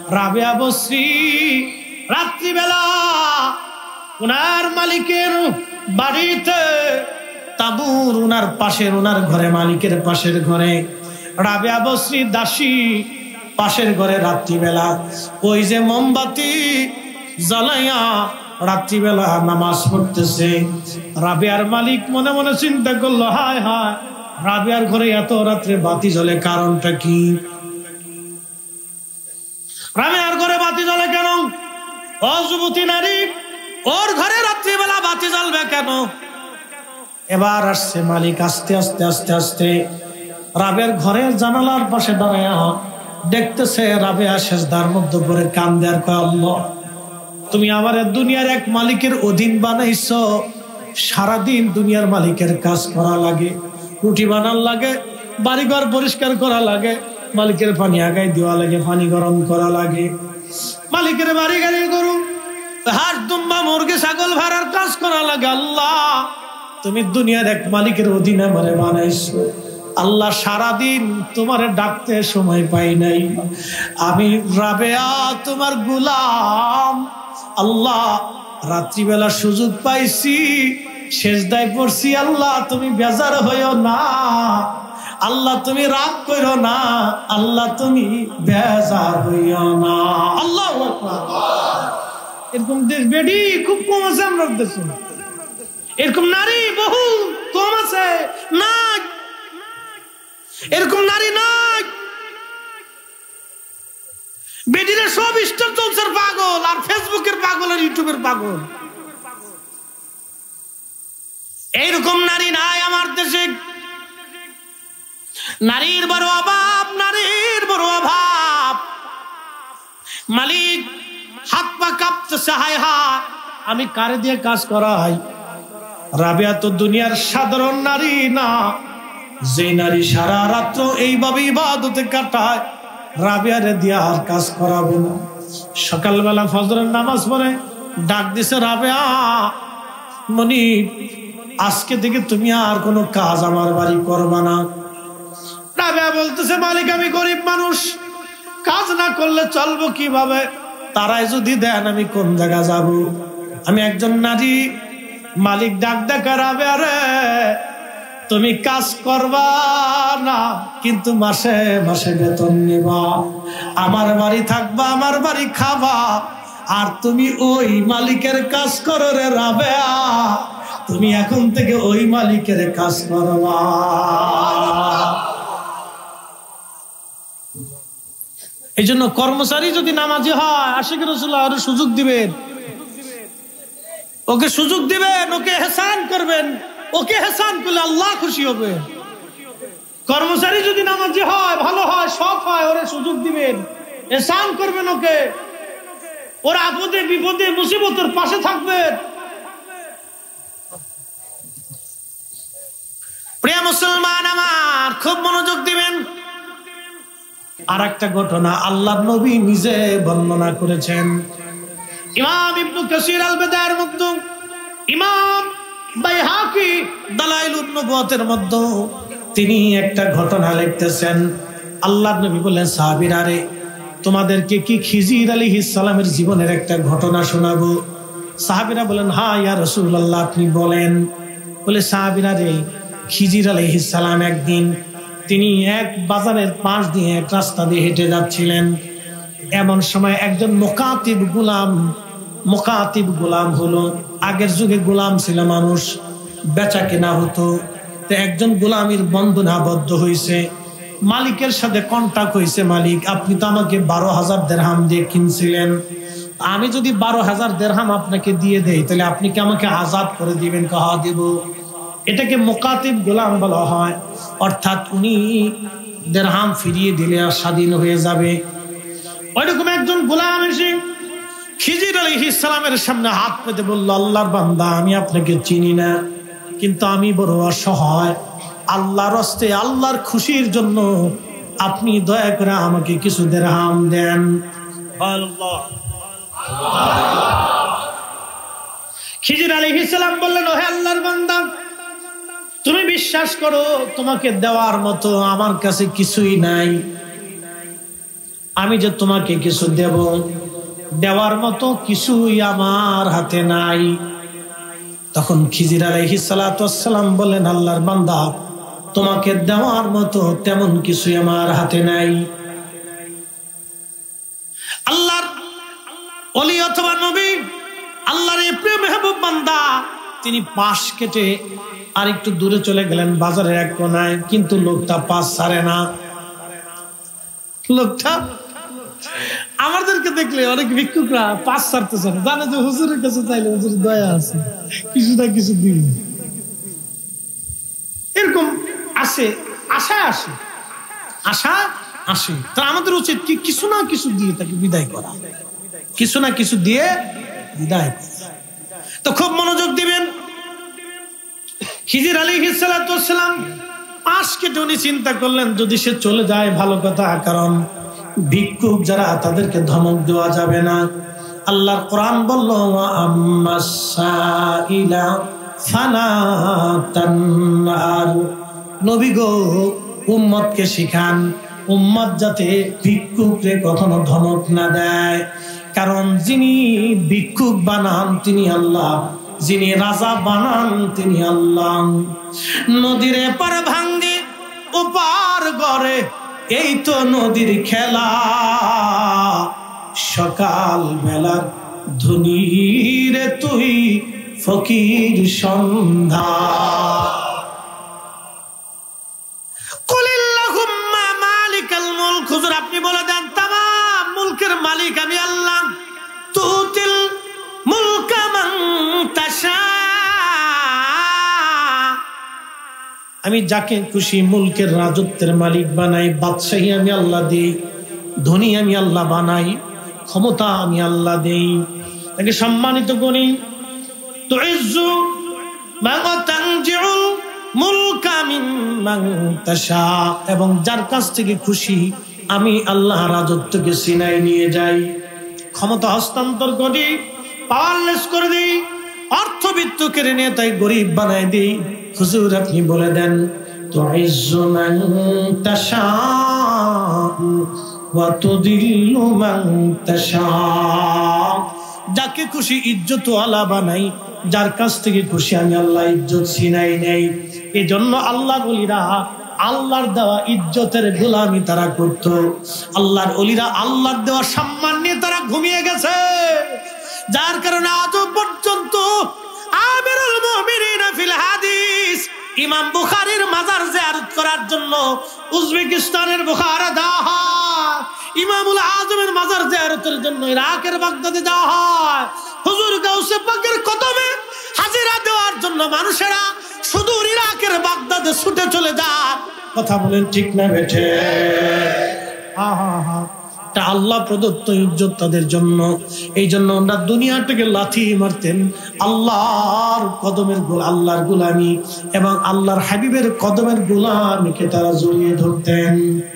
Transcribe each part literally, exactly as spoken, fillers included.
রাবেয়া বসরি রাত্রিবেলা ওনার মালিকের বাড়িতে তাবুর ওনার পাশের ওনার ঘরে মালিকের পাশের ঘরে রাবেয়া বসরি দাসী পাশের ঘরে রাত্রিবেলা ওই যে মোমবাতি জ্বালাইয়া রাত্রিবেলা নামাজ পড়তেছে। রাবেয়ার মালিক মনে মনে চিন্তা করলো, হায় হায়, রাবেয়ার ঘরে এত রাত্রে বাতি জ্বলে, কারণটা কি? রাবেয়ার ঘরে বাতি জ্বলে কেন? ও যুবতী নারী, ওর ঘরে রাত্রিবেলা বাতি জ্বলবে কেন? এবার আসছে মালিক আস্তে আস্তে আস্তে আস্তে রাবেয়ার ঘরের জানালার পাশে দাঁড়ায়া দেখতেছে রাবেয়া সেজদার মধ্যে পড়ে কান্দে আর কয়, আল্লাহ, তুমি আমার দুনিয়ার এক মালিকের অধীন বানাইছো, সারাদিন দুনিয়ার মালিকের কাজ করা লাগে, রুটি বানার লাগে, বাড়িঘর পরিষ্কার করা লাগে, মালিকের পানি আগায় দেওয়া লাগে, পানি গরম করা লাগে, মালিকের বাড়ি গাড়ি গরু হাঁস দুম্বা মুরগি ছাগল ভাড়ার কাজ করা লাগে। আল্লাহ, তুমি দুনিয়ার এক মালিকের অধীনে আমারে বানাইছো, আল্লাহ সারাদিন তোমারে ডাকতে সময় পাই নাই, আমি রাবেয়া তোমার গোলাম, আল্লাহ রাত্রিবেলা সুযোগ পাইছি, সেজদায় পড়ছি, আল্লাহ তুমি বেজার হইও না, আল্লাহ তুমি রাগ করো না, আল্লাহ তুমি বেজার হইও না। আল্লাহু আকবার। এরকম দেশ বেডি খুব কম আছে আমরা দেশে, এরকম নারী বহু কম আছে, না এরকম নারী নাই। বেডিরে সব স্টার জলসার পাগল, আর ফেসবুকের পাগল, আর ইউটিউবের পাগল। এইরকম নারী নাই আমার দেশে। নারীর বড় অভাব, নারীর বড় অভাব। মালিক হাত পা কাঁপতেছে, হায় হায়, আমি কারে দিয়ে কাজ করাই? রাবেয়া তো দুনিয়ার সাধারণ নারী না, যে নারী সারা রাত্র এইভাবে ইবাদতে কাটায়, রাবেয়ারে দিয়ে আর কাজ করাবো না। সকালবেলা ফজরের নামাজ পড়ে ডাক দিছে, রাবেয়া মনি, আজকে থেকে তুমি আর কোনো কাজ আমার বাড়ি করবা না। রাবেয়া বলতেছে, মালিক আমি গরিব মানুষ, কাজ না করলে চলবো কিভাবে? তারাই যদি দেন আমি কোন জায়গা যাব? আমি একজন নারী। মালিক ডাক দেখা, রাবেয়া রে, তুমি কাজ করবা না, কিন্তু মাসে মাসে বেতন নিবা, আমার বাড়ি থাকবা, আমার বাড়ি খাবা, আর তুমি ওই মালিকের কাজ করো রে রাবেয়া, তুমি এখন থেকে ওই মালিকের কাজ করবা। এই জন্য কর্মচারী যদি নামাজি হয়, আশিক রাসূলুল্লাহ আরো সুযোগ দিবেন, ওকে সুযোগ দিবেন, ওকে ইহসান করবেন, ওকে ইহসান করলে আল্লাহ খুশি হবে। কর্মচারী যদি নামাজি হয়, ভালো হয়, সৎ হয়, ওরে সুযোগ দিবেন, ইহসান করবেন, ওকে ওর আপদে বিপদে মুসিবতের পাশে থাকবেন। প্রিয় মুসলমান আমার, খুব মনোযোগ দিবেন। আর একটা ঘটনা আল্লাহর নবী নিজে বর্ণনা করেছেন। ইমাম ইবনে কাসির আল বিদায়ের মধ্যে, ইমাম বাইহাকি দালাইলুন নবুওয়াতের মধ্যে তিনি একটা ঘটনা লিখতেছেন। আল্লাহর নবী বললেন, সাহাবীরা রে, তোমাদেরকে কি খিজির আলাইহিস সালামের জীবনের একটা ঘটনা শোনাবো? সাহাবীরা বলেন, হ্যাঁ ইয়া রাসূলুল্লাহ, আপনি বলেন। বলে, সাহাবীরা রে, খিজির আলাইহিস সালাম একদিন তিনি এক বাজারের পাশ দিয়ে এক রাস্তা দিয়ে হেঁটে যাচ্ছিলেন। এমন সময় একজন মুকাতিব গোলাম, মুকাতিব গোলাম হলো, আগের যুগে গোলাম ছিল মানুষ, বেচা কেনা হতো, তো একজন গোলামের বন্ধনে আবদ্ধ হয়েছে, মালিকের সাথে কন্টাক্ট হয়েছে, মালিক আপনি তো আমাকে বারো হাজার দেরহাম দিয়ে কিনছিলেন, আমি যদি বারো হাজার দেরহাম আপনাকে দিয়ে দেই তাহলে আপনি কি আমাকে আজাদ করে দিবেন? কাহা দিব। এটাকে মুকাতিব গোলাম বলা হয়, অর্থাৎ উনি দেরহাম ফিরিয়ে দিলে আর স্বাধীন হয়ে যাবে। ওইরকম একজন গোলাম এসে খিজির আলাইহিস সালামের সামনে হাত পেতে বলল, আল্লাহর বান্দা, আমি আপনাকে চিনি না, কিন্তু আমি বড় অসহায়, আল্লাহর রাস্তে আল্লাহর খুশির জন্য আপনি দয়া করে আমাকে কিছু দেরহাম দেন। আল্লাহ। খিজির আলাইহিস সালাম বললেন, ও হে আল্লাহর বান্দা, তুমি বিশ্বাস করো তোমাকে দেওয়ার মতো আমার কাছে কিছুই নাই, আমি যে তোমাকে কিছু দেব, দেওয়ার মতো কিছুই আমার হাতে নাই। তখন খিজির আলাইহিস সালাতু ওয়াস সালাম বলেন, আল্লাহর বান্দা, তোমাকে দেওয়ার মতো তেমন কিছুই আমার হাতে নাই। আল্লাহর ওলি অথবা নবী, আল্লাহর এই প্রিয় মেহবুব বান্দা, তিনি পাশ কেটে আর একটু দূরে চলে গেলেন বাজারের এক কোনায়, কিন্তু লোকটা পাশ ছাড়ে না। লোকটা আমাদেরকে দেখলে অনেক ভিক্ষুকরা পাশ ছাড়তেছে না, জানে যে হুজুরের কাছে চাইলে হুজুর দয়া আছে, কিছু না কিছু দিন, এরকম আসে, আশা আসে, আশা আসে। তা আমাদের উচিত কি কিছু না কিছু দিয়ে তাকে বিদায় করা, কিছু না কিছু দিয়ে বিদায় করা। তো খুব মনোযোগ দিবেন। খিজির আলাইহিস সালাতু ওয়াস সালাম পাশ কেটে উনি চিন্তা করলেন, যদি সে চলে যায় ভালো কথা, কারণ ভিক্ষুক যারা তাদেরকে ধমক দেওয়া যাবে না। আল্লাহর কোরআন বলল, ওয়া আম্মাস সাইলা ফালা তানহার, নবী গো উম্মতকে শিখান, উম্মত যাতে ভিক্ষুকরে কখনো ধমক না দেয়, কারণ যিনি ভিক্ষুক বানান তিনি আল্লাহ, যিনি রাজা বানান তিনি আল্লাহ। নদীর এপার ভাঙ্গে ওপার গড়ে, এই তো নদীর খেলা, সকাল বেলার ধনী রে তুই ফকির সন্ধ্যা। কুলিল্লাহুম্মা মালিকাল মুলক, হুজুর আপনি বলে দেন তামাম মুলকের মালিক আমি আল্লাহ। তুতিল মুলকা মান তাশা, আমি যাকে খুশি মুলকের রাজত্বের মালিক বানাই, বাদশাহী আমি আল্লাহ দেই, ধনী আমি আল্লাহ বানাই, ক্ষমতা আমি আল্লাহ দেই, তাকে সম্মানিত করি। তুইজ্জু মান তানজিউল মুলকা মিম্মান তাশা, এবং যার কাছ থেকে খুশি আমি আল্লাহ রাজত্বকে সিনাই নিয়ে যাই, ক্ষমতা হস্তান্তর করি, পাওয়ারলেস করে দিই, অর্থবিত্ত কেড়ে নিয়ে তাই গরিব বানাই দিই। হুজুর আপনি বলে দেন, তুইজ্জু মান তাশা ওয়া তুদিল্লু মান তাশা, যাকে খুশি ইজ্জত ওয়ালা বানাই, যার কাছ থেকে খুশি আমি আল্লাহ ইজ্জত ছিনাই নেই। এই জন্য আল্লাহ বলিরা আল্লাহর দেওয়া ইজ্জতের গোলামি তারা করত। আল্লাহর ওলিরা আল্লাহর দেওয়া সম্মান নিয়ে তারা ঘুমিয়ে গেছে, যার কারণে আজ পর্যন্ত আমিরুল মুমিনিন ফিল হাদিস ইমাম বুখারীর মাজার জিয়ারত করার জন্য উজবেকিস্তানের বুখারা যাওয়া হয়, ইমামুল আজমের মাজার জিয়ারতের জন্য ইরাকের বাগদাদে যাওয়া হয়, হুজুর গাউসে পাকের কদমে হাজিরা দেওয়ার জন্য মানুষেরা সুদূর ইরাকের বাগদাদে ছুটে চলে যায়। কথা বলেন ঠিক না বেঠে? আহা হা, এটা আল্লাহ প্রদত্ত ইজ্জত তাদের জন্য। এই জন্য ওরা দুনিয়াটাকে লাথি মারতেন, আল্লাহর কদমের গোল আল্লাহর গোলামি এবং আল্লাহর হাবিবের কদমের গোলামিকে তারা জড়িয়ে ধরতেন।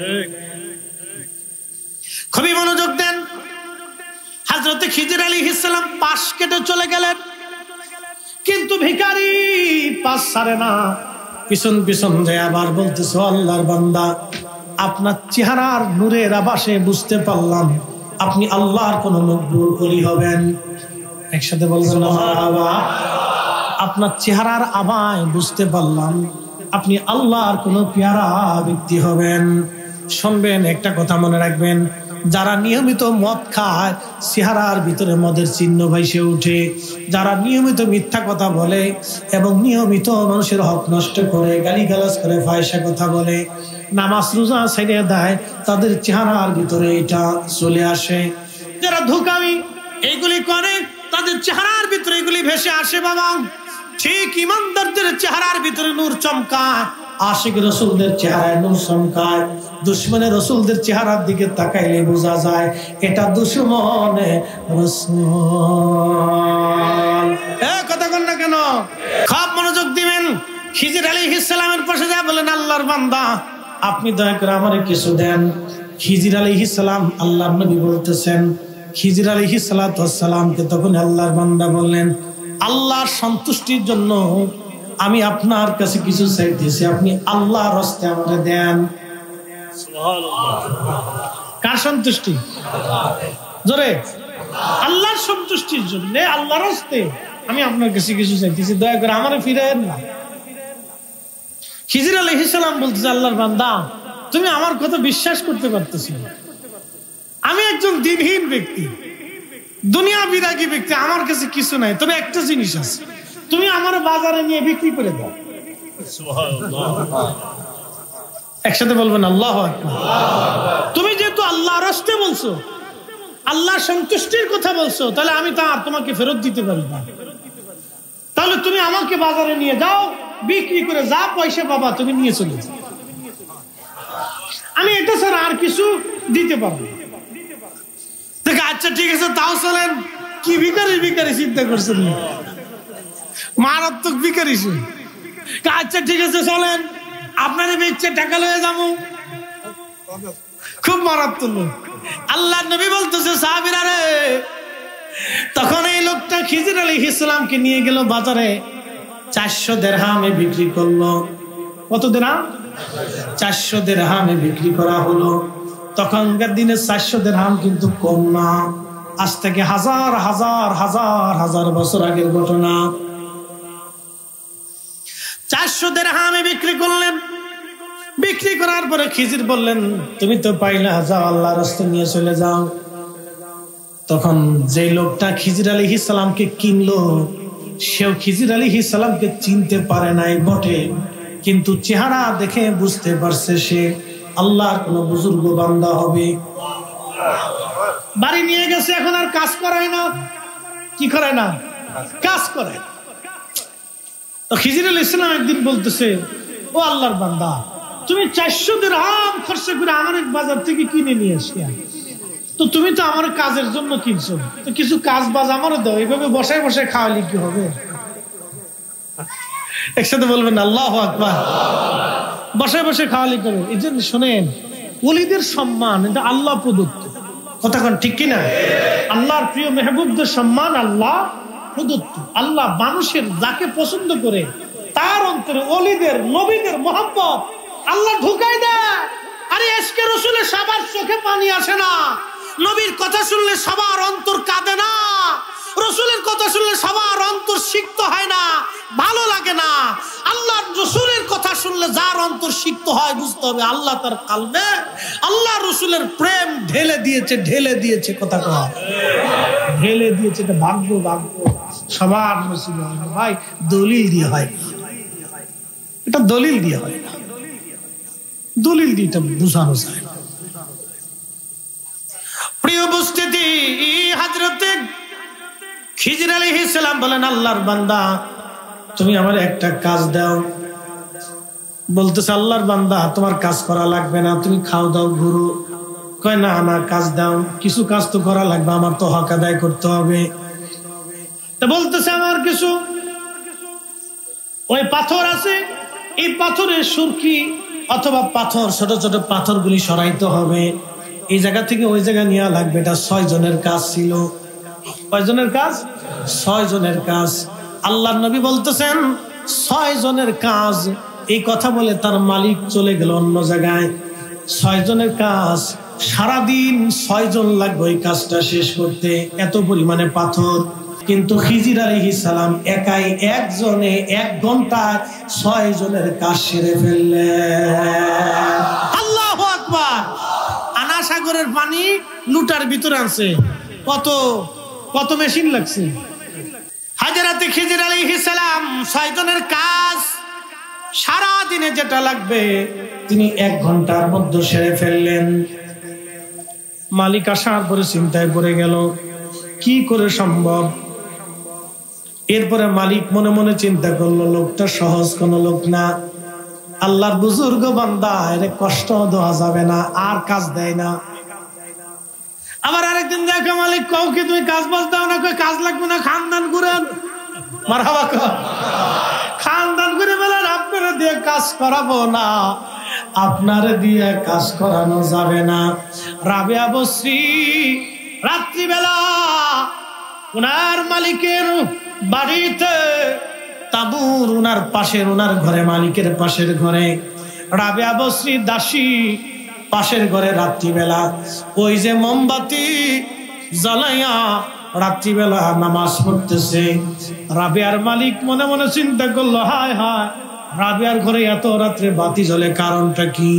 খুবই মনোযোগ দেন। হযরত খিজির আলাইহিস সালাম পাশ কেটে চলে গেলেন, কিন্তু ভিখারি পাশ ছাড়ে না, পিছন পিছন যায় আবার বলতেছে, আল্লাহর বান্দা, আপনার চেহারার নূরের আভাসে বুঝতে পারলাম আপনি আল্লাহর কোন মকবুল ওলি হবেন। একসাথে বলবেন মারহাবা। আপনার চেহারার আভায় বুঝতে পারলাম আপনি আল্লাহর কোন পেয়ারা ব্যক্তি হবেন। শুনবেন, একটা কথা মনে রাখবেন, যারা নিয়মিত মদ খায় চেহারার ভিতরে মদের চিহ্ন ভাইসে উঠে, যারা নিয়মিত মিথ্যা কথা বলে এবং নিয়মিত মানুষের হক নষ্ট করে, গালিগালাজ করে, ফাহিশা কথা বলে, নামাজ রোজা ছেড়ে দেয়, তাদের চেহারার ভিতরে এটা চলে আসে। যারা ধোঁকামি এইগুলি করে তাদের চেহারার ভিতরে এগুলি ভেসে আসে। বাবা, ঠিক ইমানদারদের চেহারার ভিতরে নূর চমকায়, আশিক রাসূলদের চেহারায় নূর চমকায়। দুশমনে রাসূলদের চেহারার দিকে তাকাইলে বোঝা যায় এটা দুশমনে রাসূল। এ কথা বল না কেন? খুব মনোযোগ দিবেন। খিজির আলাইহিস সালামের পাশে যা বলেন, আল্লাহর বান্দা আপনি দয়া করে আমারে কিছু দেন। খিজির আলাইহিস সালাম আল্লাহর নবী বলতেছেন, খিজির আলাইহিস সালাতু ওয়াস সালামকে তখন আল্লাহর বান্দা বললেন, আল্লাহর সন্তুষ্টির জন্য আমি আপনার কাছে কিছু চাইতেছি, আপনি আল্লাহর রাস্তায় আমাকে দেন। সুবহানাল্লাহ। কার সন্তুষ্টি? জোরে, আল্লাহর সন্তুষ্টির জন্য, আল্লাহর হস্তে আমি আপনার কাছে কিছু চাইতেছি, দয়া করে আমারে ফিরায়েন না। খিজির আলাইহিস সালাম বলতেছে, আল্লাহর বান্দা তুমি আমার কথা বিশ্বাস করতে পারতেছি না, আমি একজন দ্বীনহীন ব্যক্তি, দুনিয়া বিরাগী ব্যক্তি, আমার কাছে কিছু নাই, তবে একটা জিনিস আছে, তুমি আমার বাজারে নিয়ে বিক্রি করে দাও। একসাথে বলবেন আল্লাহু আকবার। তুমি যেহেতু আল্লাহর রাস্তে বলছো, আল্লাহ সন্তুষ্টির কথা বলছো, তাহলে আমি তা তোমাকে ফেরত দিতে পারি না, তাহলে তুমি আমাকে বাজারে নিয়ে যাও, বিক্রি করে যা পয়সা পাবা তুমি নিয়ে চলে যাও, আমি এটা ছাড়া আর কিছু দিতে পারবো। আচ্ছা ঠিক আছে, তাও চলেন। কি ভিখারি ভিখারি চিন্তা করছেন, মারাত্মক ভিখারি। আচ্ছা ঠিক আছে চলেন, আপনারে বেচে টাকা লয়ে যাবো। খুব মারাত্মক লোক। আল্লাহ নবী বলতেছে, সাহাবীরা রে, তখন এই লোকটা খিজির আলাইহিস সালামকে নিয়ে গেল বাজারে, চারশো দিরহামে বিক্রি করলো। কত দিরহাম? চারশো দিরহামে বিক্রি করা হলো। তখনকার দিনে চারশো দিরহাম কিন্তু কম না, আজ থেকে হাজার হাজার হাজার হাজার বছর আগের ঘটনা। চারশো দিরহামে বিক্রি করলেন। বিক্রি করার পরে খিজির বললেন, তুমি তো পাইলা, যাও আল্লাহর রাস্তায় নিয়ে চলে যাও। তখন যে লোকটা খিজির আলাইহিস সালামকে কিনলো, সেও খিজির আলাইহিস সালামকে চিনতে পারে নাই বটে, কিন্তু চেহারা দেখে বুঝতে পারছে সে আল্লাহর কোন বুজুর্গ বান্দা হবে। বাড়ি নিয়ে গেছে, এখন আর কাজ করায় না। কি করায় না? কাজ করে। তো খিজির আলাইহিস সালাম একদিন বলতেছে, ও আল্লাহর বান্দা, তুমি চারশো দিরহাম খরচা করে আমার বাজার থেকে কিনে নিয়ে আসলে, তো তুমি তো আমার কাজের জন্য কিনছো, তো কিছু কাজ বাজ আমারও দাও, এইভাবে বসায় বসায় খাওয়ালে কি হবে? একসাথে বলবেন আল্লাহু আকবার। বসায় বসায় খাওয়ালে কি হবে? এই জন্য শোনেন, ওলিদের সম্মান এটা আল্লাহ প্রদত্ত। কথা কোন ঠিক কিনা? আল্লাহর প্রিয় মেহবুবদের সম্মান আল্লাহ প্রদত্ত। আল্লাহ মানুষের যাকে পছন্দ করে তার অন্তরে ওলিদের, নবীদের মহব্বত আল্লাহ ঢুকাই দেয়। আরে ইশকে রাসূলের সবার চোখে পানি আসে না, নবীর কথা শুনলে সবার অন্তর কাঁদে না, রাসূলের কথা শুনলে সবার অন্তর সিক্ত হয় না, ভালো লাগে না। আল্লাহর রাসূলের কথা শুনলে যার অন্তর সিক্ত হয়, বুঝতে হবে আল্লাহ তার কলবে আল্লাহ রাসূলের প্রেম ঢেলে দিয়েছে, ঢেলে দিয়েছে। কথা কয় ঢেলে দিয়েছে। এটা ভাগ্য, ভাগ্য সবার নসিব হয় না ভাই, দলিল দিয়ে হয়। এটা দলিল দিয়ে হয় না, দলিল দিয়ে এটা বোঝানো যায়। প্রিয় উপস্থিতি, হযরতে খিজির আলাইহিস সালাম বলেন, আল্লাহর বান্দা তুমি আমার একটা কাজ দাও। বলতেছে, আল্লাহর বান্দা তোমার কাজ করা লাগবে না, তুমি খাও দাও ঘুরো। কয় না না, কাজ দাও, কিছু কাজ তো করা লাগবে, আমার তো হক আদায় করতে হবে। তা বলতেছে, আমার কিছু ওই পাথর আছে, এই পাথরের সুরকি অথবা পাথর, ছোট ছোট পাথরগুলি সরাইতে হবে, এই জায়গা থেকে ওই জায়গা নেওয়া লাগবে। এটা ছয় জনের কাজ ছিল। কয় জনের কাজ? ছয় জনের কাজ। আল্লাহর নবী বলতেছেন ছয় জনের কাজ। এই কথা বলে তার মালিক চলে গেল অন্য জায়গায়। ছয় জনের কাজ, সারাদিন ছয় জন লাগবে ওই কাজটা শেষ করতে, এত পরিমাণে পাথর। কিন্তু খিজির আলাইহিস সালাম একাই একজনে এক ঘন্টায় ছয় জনের কাজ সেরে ফেললেন। আল্লাহু আকবার। আনা সাগরের পানি লুটার ভিতরে আছে, কত কত মেশিন লাগছে। হযরতে খিজির আলাইহিস সালাম ছয় জনের কাজ সারা দিনে যেটা লাগবে তিনি এক ঘন্টার মধ্যে সেরে ফেললেন। মালিক আসার পরে চিন্তায় পড়ে গেল, কি করে সম্ভব? এরপরে মালিক মনে মনে চিন্তা করলো, লোকটা সহজ কোন লোক না, আল্লাহর বুজুর্গ বান্দা, এর কষ্ট দেওয়া যাবে না, আর কাজ দেয় না। আবার আরেকদিন দেখো মালিক, কাউকে তুমি কাজ বাজ দাও না, কাজ লাগবে না, খানদান করেন। মারহাবা কর। খানদান করে বলেন, আপনারা দিয়ে কাজ করাবো না, আপনারে দিয়ে কাজ করানো যাবে না। রাবেয়া বসরি রাত্রিবেলা উনার মালিকের বাড়িতে তাবুর, উনার পাশের, উনার ঘরে, মালিকের পাশের ঘরে রাবেয়া বসরি দাসী পাশের ঘরে রাত্রিবেলা ওই যে মোমবাতি জ্বালাইয়া রাত্রিবেলা নামাজ পড়তেছে। রাবেয়ার মালিক মনে মনে চিন্তা করলো, হায় হায়, রাবেয়ার ঘরে এত রাত্রে বাতি জ্বলে, কারণটা কি?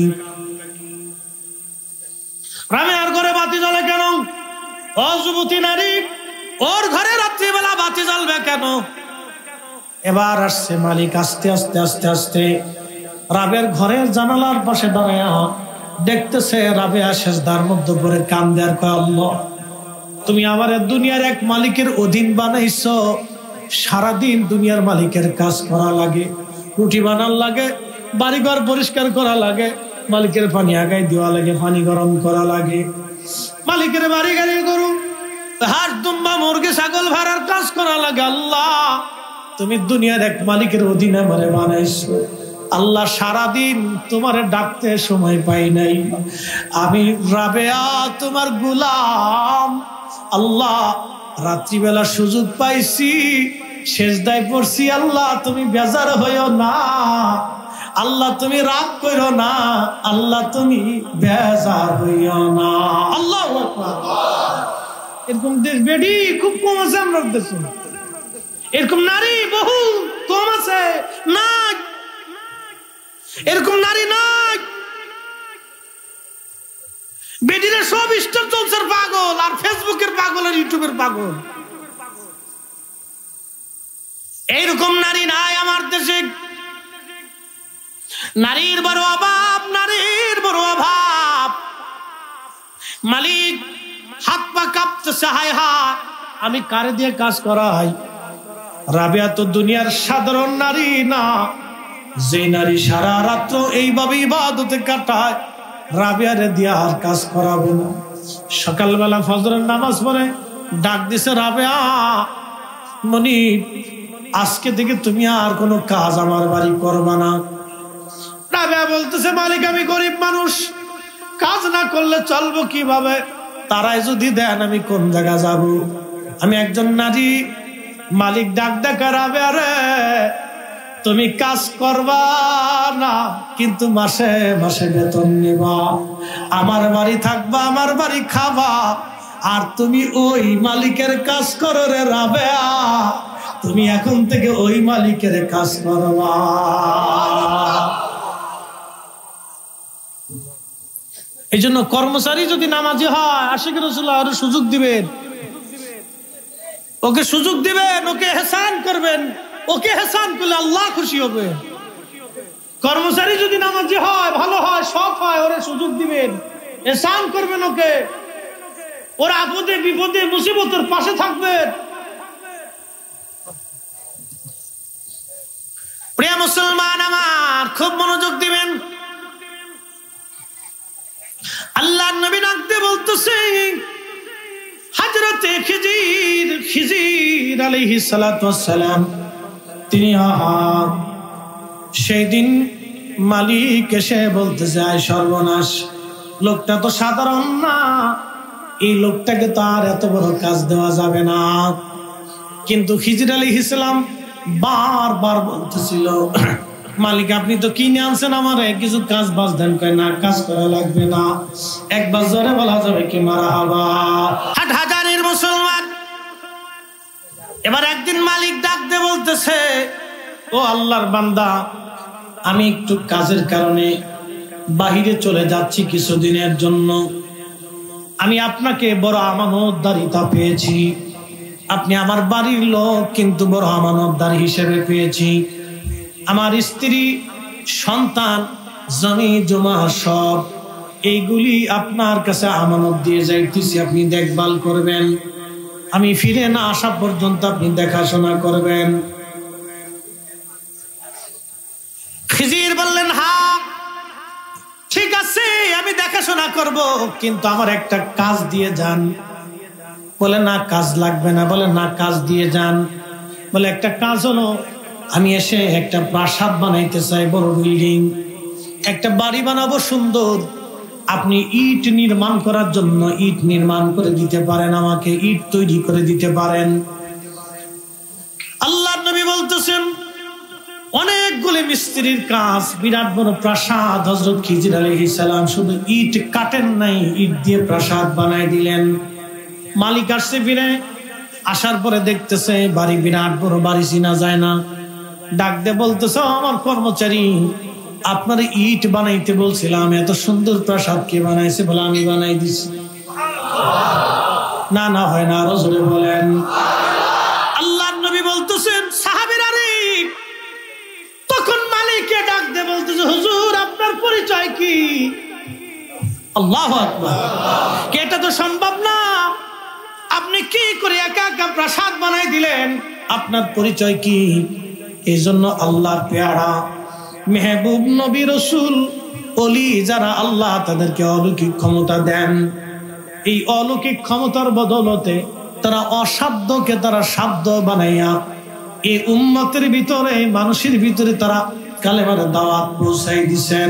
রাবেয়ার ঘরে বাতি জ্বলে কেন? ও যুবতী নারী, ওর ঘরে রাত্রিবেলা বাতি জ্বলবে কেন? এবার আসছে মালিক আস্তে আস্তে আস্তে আস্তে রাবেয়ার ঘরের জানালার পাশে দাঁড়ায় দেখতেছে রাবেয়া সেজদার মধ্যে পড়ে কান্দে আর কয়, আল্লাহ, তুমি আমার দুনিয়ার এক মালিকের অধীন বানাইছো, সারাদিন দুনিয়ার মালিকের কাজ করা লাগে, রুটি বানার লাগে, বাড়িঘর পরিষ্কার করা লাগে, মালিকের পানি আগায় দেওয়া লাগে, পানি গরম করা লাগে, মালিকের বাড়ি গাড়ি গরু হাঁস দুম্বা মুরগি ছাগল ভাড়ার কাজ করা লাগে। আল্লাহ, তুমি দুনিয়ার এক মালিকের অধীনে আমারে বানাইছো। আল্লাহ, সারাদিন তোমারে ডাকতে সময় পাই নাই, আমি রাবেয়া তোমার গোলাম। আল্লাহ, রাত্রিবেলা সুযোগ পাইছি, সেজদায় পড়ছি। আল্লাহ, তুমি বেজার হইও না, আল্লাহ তুমি রাগ করো না, আল্লাহ তুমি বেজার হইও না। আল্লাহু আকবার। এরকম দেশ বেডি খুব কম আছে আমরা দেশে, এরকম নারী বহু কম আছে, নাই এরকম নারী নাই। বেডিরা সব স্টার জলসার পাগল, আর ফেসবুকের পাগল, আর ইউটিউবের পাগল। এইরকম নারী নাই আমার দেশে। নারীর বড় অভাব, নারীর বড় অভাব। মালিক হাত পা কাঁপতেছে, হায় হায়, আমি কারে দিয়ে কাজ করাই? রাবেয়া তো দুনিয়ার সাধারণ নারী না, যে নারী সারা রাত্র এইভাবে ইবাদতে কাটায়, রাবেয়ারে দিয়ে আর কাজ করাবো না। সকালবেলা ফজরের নামাজ পড়ে ডাক দিছে, রাবেয়া মনি, আজকে থেকে তুমি আর কোনো কাজ আমার বাড়ি করবা না। রাবেয়া বলতেছে, মালিক, আমি গরিব মানুষ, কাজ না করলে চলবো কিভাবে? তারাই যদি দেন আমি কোন জায়গা যাব? আমি একজন নারী। মালিক ডাক ডাকা, রাবেয়া রে, তুমি কাজ করবা না, কিন্তু মাসে মাসে বেতন নিবা, আমার বাড়ি থাকবা, আমার বাড়ি খাবা, আর তুমি ওই মালিকের কাজ করো রে রাবেয়া, তুমি এখন থেকে ওই মালিকের কাজ করবা। এই জন্য কর্মচারী যদি নামাজি হয়, আশিক রাসূলুল্লাহ আরো সুযোগ দিবেন, ওকে সুযোগ দিবেন, ওকে হেসান করবেন, ওকে হেসান করলে আল্লাহ খুশি হবে। কর্মচারী যদি নামাজি হয়, ভালো হয়, সৎ হয়, ওরে সুযোগ দিবেন, হেসান করবেন, ওকে ওর আপদে বিপদে মুসিবতের পাশে থাকবেন। প্রিয় মুসলমান আমার, খুব মনোযোগ দিবেন। আল্লাহর নবী ডাকতে বলতেছে, হযরতে খিজির খিজির আলাইহিস সালাতু ওয়াস সালাম, তিনি আহার সেই দিন মালিক এসে বলতে যায়, সর্বনাশ, লোকটা তো সাধারণ না, এই লোকটাকে তো আর এত বড় কাজ দেওয়া যাবে না। কিন্তু খিজির আলাইহিস সালাম বারবার বলতেছিল, মালিক, আপনি তো কিনে আনছেন আমারে, কিছু কাজ বাজ দেন। কয়, না, কাজ করা লাগবে না, একবার জোরে বলা যাবে কি মারহাবা। হাট হাজারের মুসলমান, এবার একদিন মালিক ডাকতে বলতেছে, ও আল্লাহর বান্দা, আমি একটু কাজের কারণে বাহিরে চলে যাচ্ছি কিছুদিনের জন্য। আমি আপনাকে বড় আমানতদারিতা পেয়েছি, আপনি আমার বাড়ির লোক, কিন্তু বড় আমানতদার হিসেবে পেয়েছি। আমার স্ত্রী, সন্তান, জমি জমা সব এইগুলি আপনার কাছে আমানত দিয়ে যাইতেছি, আপনি দেখভাল করবেন, আমি ফিরে না আসা পর্যন্ত আপনি দেখাশোনা করবেন। খিজির বললেন, হ্যাঁ ঠিক আছে, আমি দেখাশোনা করব, কিন্তু আমার একটা কাজ দিয়ে যান। বলে, না, কাজ লাগবে না। বলে, না, কাজ দিয়ে যান। বলে, একটা কাজ হলো, আমি এসে একটা প্রাসাদ বানাইতে চাই, বড় বিল্ডিং, একটা বাড়ি বানাবো সুন্দর, আপনি ইট নির্মাণ করার জন্য ইট নির্মাণ করে দিতে পারেন, আমাকে ইট তৈরি করে দিতে পারেন। আল্লাহর নবী বলতেছেন, অনেকগুলি মিস্ত্রির কাজ, বিরাট বড় প্রাসাদ। হযরত খিজির আলাইহিস সালাম শুধু ইট কাটেন নাই, ইট দিয়ে প্রাসাদ বানাই দিলেন। মালিক আসছে ফিরে, আসার পরে দেখতেছে বাড়ি বিরাট বড়, বাড়ি চিনা যায় না। ডাক দিয়ে বলতেছে, আমার কর্মচারী, আপনার ইট বানাইতে বলছিলাম, এত সুন্দর প্রাসাদ কে বানাইছে? বলে আমি বানাই দিছি। না না হয় না, আরো জোরে বলেন। আল্লাহর নবী বলতেছেন, সাহাবীরা রে, তখন মালিককে ডাক দিয়ে বলতেছে, হুজুর আপনার পরিচয় কি? আল্লাহু আকবার। এটা তো সম্ভব না, আপনি কি করে একা একা প্রাসাদ বানাই দিলেন? আপনার পরিচয় কি? এই জন্য আল্লাহর পেয়ারা মেহবুব নবী রাসূল ওলি যারা, আল্লাহ তাদেরকে অলৌকিক ক্ষমতা দেন। এই অলৌকিক ক্ষমতার বদলতে তারা অসাধ্যকে তারা সাধ্য বানাইয়া এই উম্মতের ভিতরে, মানুষের ভিতরে তারা কালেমার দাওয়াত পৌঁছাই দিছেন।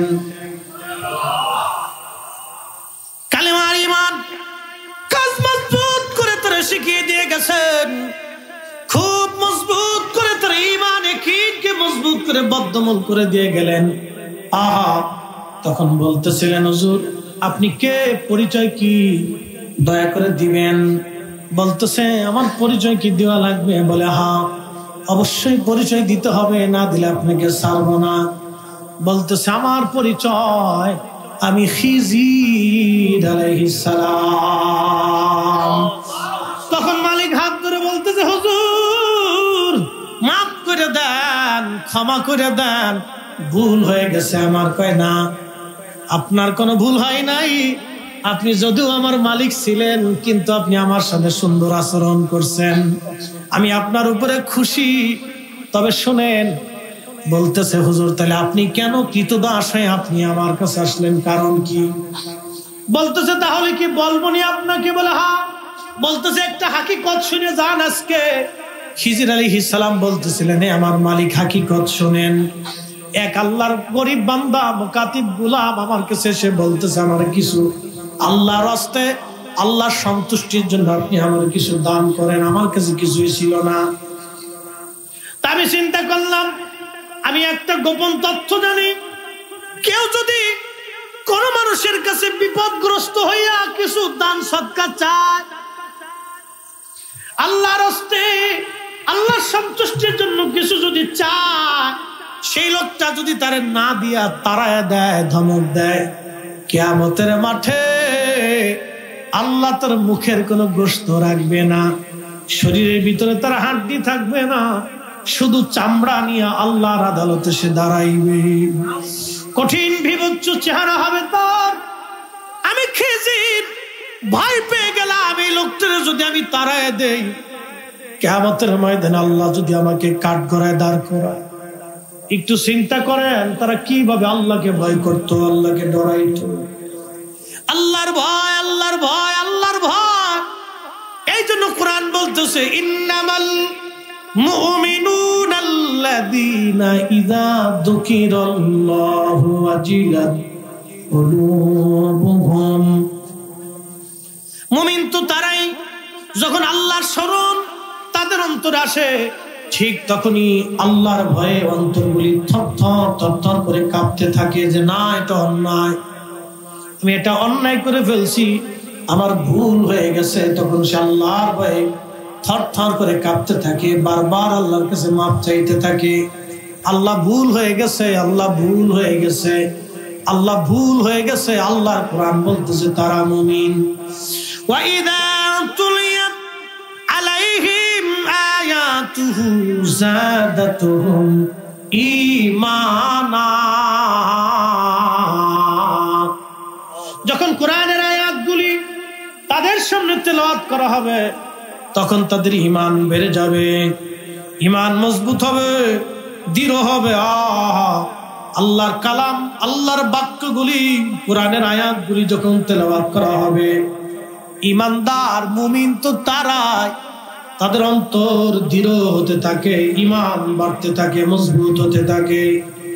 কালেমার ঈমান কাজ মজবুত করে তারা শিখিয়ে দিয়ে গেছেন। খুব মজবুত করে তারা ঈমান ইয়াকিনকে মজবুত করে বদ্ধমূল করে দিয়ে গেলেন। আহা, তখন বলতেছিলেন, হুজুর আপনি কে? পরিচয় কি? দয়া করে দিবেন। বলতেছে, আমার পরিচয় কি দেওয়া লাগবে? বলে হ্যাঁ, অবশ্যই পরিচয় দিতে হবে, না দিলে আপনাকে ছাড়বো না। বলতেছে, আমার পরিচয় আমি খিজির আলাইহিস সালাম। তখন মালিক হাত ধরে বলতেছে, হুজুর মাফ করে দেন, ক্ষমা করে দেন, ভুল হয়ে গেছে আমার। কয় না, আপনার কোনো ভুল হয় নাই। আপনি যদিও আমার মালিক ছিলেন, কিন্তু আপনি আমার সাথে সুন্দর আচরণ করছেন, আমি আপনার উপরে খুশি। তবে শুনেন, বলতেছে, হুজুর তাহলে আপনি কেন কৃতদাস হয়ে আপনি আমার কাছে আসলেন, কারণ কি? বলতেছে, তাহলে কি বলবো নি আপনাকে? বলে হ্যাঁ। বলতেছে, একটা হাকিকত শুনে যান আজকে। খিজির আলাইহিস সালাম বলতেছিলেন, আমার মালিক হাকিকত শুনেন। এক আল্লাহর গরিব বান্দা, মুকাতিব গোলাম আমার কাছে এসে বলতেছে, আমার কিছু আল্লাহর রাস্তায়, আল্লাহর সন্তুষ্টির জন্য আপনি আমার কিছু দান করেন। আমার কাছে কিছুই ছিল না। তা আমি চিন্তা করলাম, আমি একটা গোপন তথ্য জানি, কেউ যদি কোন মানুষের কাছে বিপদগ্রস্ত হইয়া কিছু দান সদকা চায়, আল্লাহর রাস্তায় আল্লাহর সন্তুষ্টির জন্য কিছু যদি চায়, সেই লোকটা যদি তারে না দিয়া তাড়ায় দেয়, ধমক দেয়, কিয়ামতের মাঠে আল্লাহ তার মুখের কোনো গোশত রাখবে না, শরীরের ভিতরে তার হাড্ডি থাকবে না, শুধু চামড়া নিয়ে আল্লাহর আদালতে সে দাঁড়াইবে। কঠিন বিভৎস চেহারা হবে তার। আমি খিজির ভয় পেয়ে গেলাম, এই লোকটারে যদি আমি তাড়ায় দেই, কিয়ামতের ময়দানে আল্লাহ যদি আমাকে কাঠগড়ায় দাঁড় করায়। একটু চিন্তা করেন, তারা কিভাবে আল্লাহকে ভয় করত, আল্লাহকে ডরাইত। আল্লাহর ভয়, আল্লাহর ভয়, আল্লাহর ভয়। এই জন্য কোরআন বলতেছে, ইন্নামাল মুমিনুনাল্লাযীনা ইযা যুকিরাল্লাহু ওয়াজিলাত কুলুবুহুম। মুমিন তো তারাই যখন আল্লাহর স্মরণ তাদের অন্তরে আসে, ঠিক তখনই আল্লাহর ভয়ে অন্তরগুলি থরথর থরথর করে কাঁপতে থাকে, যে না, এটা অন্যায়, আমি এটা অন্যায় করে ফেলছি, আমার ভুল হয়ে গেছে। তখন সে আল্লাহর ভয়ে থরথর করে কাঁপতে থাকে, বারবার আল্লাহর কাছে মাপ চাইতে থাকে। আল্লাহ ভুল হয়ে গেছে, আল্লাহ ভুল হয়ে গেছে, আল্লাহ ভুল হয়ে গেছে। আল্লাহর কোরআন বলতেছে তারা মুমিন। ওয়াইদা তুলিয়াত আলাইহিম আয়াতুহু যাদাতুহুম ঈমানা। যখন কোরআনের আয়াতগুলি তাদের সামনে তেলাওয়াত করা হবে, তখন তাদের ঈমান বেড়ে যাবে, ঈমান মজবুত হবে, দৃঢ় হবে। আহা, আল্লাহর কালাম, আল্লাহর বাক্যগুলি, কোরআনের আয়াতগুলি যখন তেলাওয়াত করা হবে, ঈমানদার মুমিন তো তারাই, তাদের অন্তর দৃঢ় হতে থাকে, ঈমান বাড়তে থাকে, মজবুত হতে থাকে।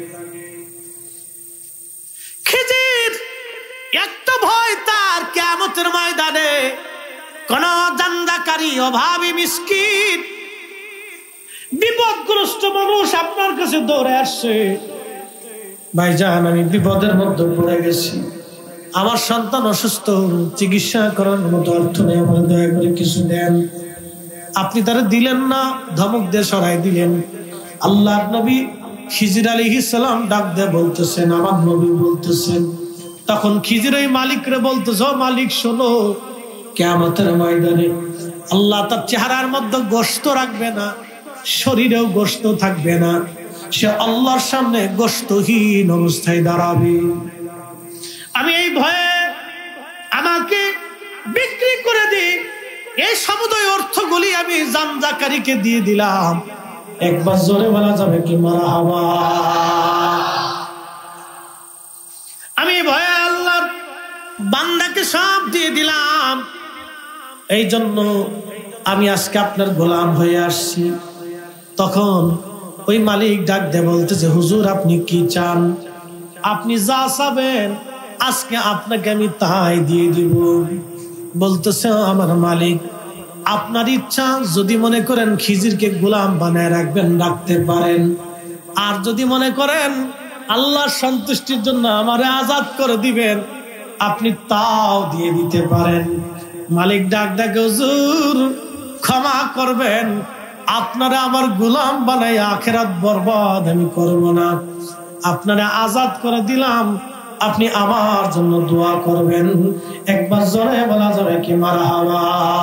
খিজির একটা ভয় তার, কিয়ামতের ময়দানে কোন জান্দাকারী, অভাবী, মিসকিন, বিপদ বিপদগ্রস্ত মানুষ আপনার কাছে দৌড়ে আসছে, ভাইজান আমি বিপদের মধ্যে পড়ে গেছি, আমার সন্তান অসুস্থ, চিকিৎসা করার মতো অর্থ নেই, আমার দয়া করে কিছু দেন। আপনি তারা দিলেন না, ধমক দিয়ে সরাই দিলেন। আল্লাহর নবী খিজির আলাইহিস সালাম ডাক দিয়ে বলতেছেন, আমার নবী বলতেছেন, তখন খিজির ওই মালিকরে বলতেছ, মালিক শোনো, কিয়ামতের ময়দানে আল্লাহ তার চেহারার মধ্যে গোশত রাখবে না, শরীরেও গোশত থাকবে না, সে আল্লাহর সামনে গোশতহীন অবস্থায় দাঁড়াবে। আমি এই ভয়ে আমাকে বিক্রি করে দিই, এই সমুদয় অর্থগুলি আমি জানজাকারীকে দিয়ে দিলাম। একবার জোরে বলা যাবে কি মারহাবা? আমি ভয়ে আল্লাহর বান্দাকে সব দিয়ে দিলাম, এই জন্য আমি আজকে আপনার গোলাম হয়ে আসছি। তখন ওই মালিক ডাক দিয়ে বলতেছে, হুজুর আপনি কি চান? আপনি যা চাবেন আজকে আপনাকে আমি তাই দিয়ে দিব। বলতেছে, আমার মালিক আপনার ইচ্ছা, যদি মনে করেন খিজিরকে গোলাম বানায় রাখবেন রাখতে পারেন, আর যদি মনে করেন আল্লাহর সন্তুষ্টির জন্য আমারে আজাদ করে দিবেন আপনি তাও দিয়ে দিতে পারেন। মালিক ডাক ডাকে, হুজুর ক্ষমা করবেন, আপনারা আমার গোলাম বানাই আখিরাত বরবাদ আমি করব না, আপনারা আজাদ করে দিলাম, আপনি আমার জন্য দোয়া করবেন। একবার জোরে বলা যাবে কি মারহাবা?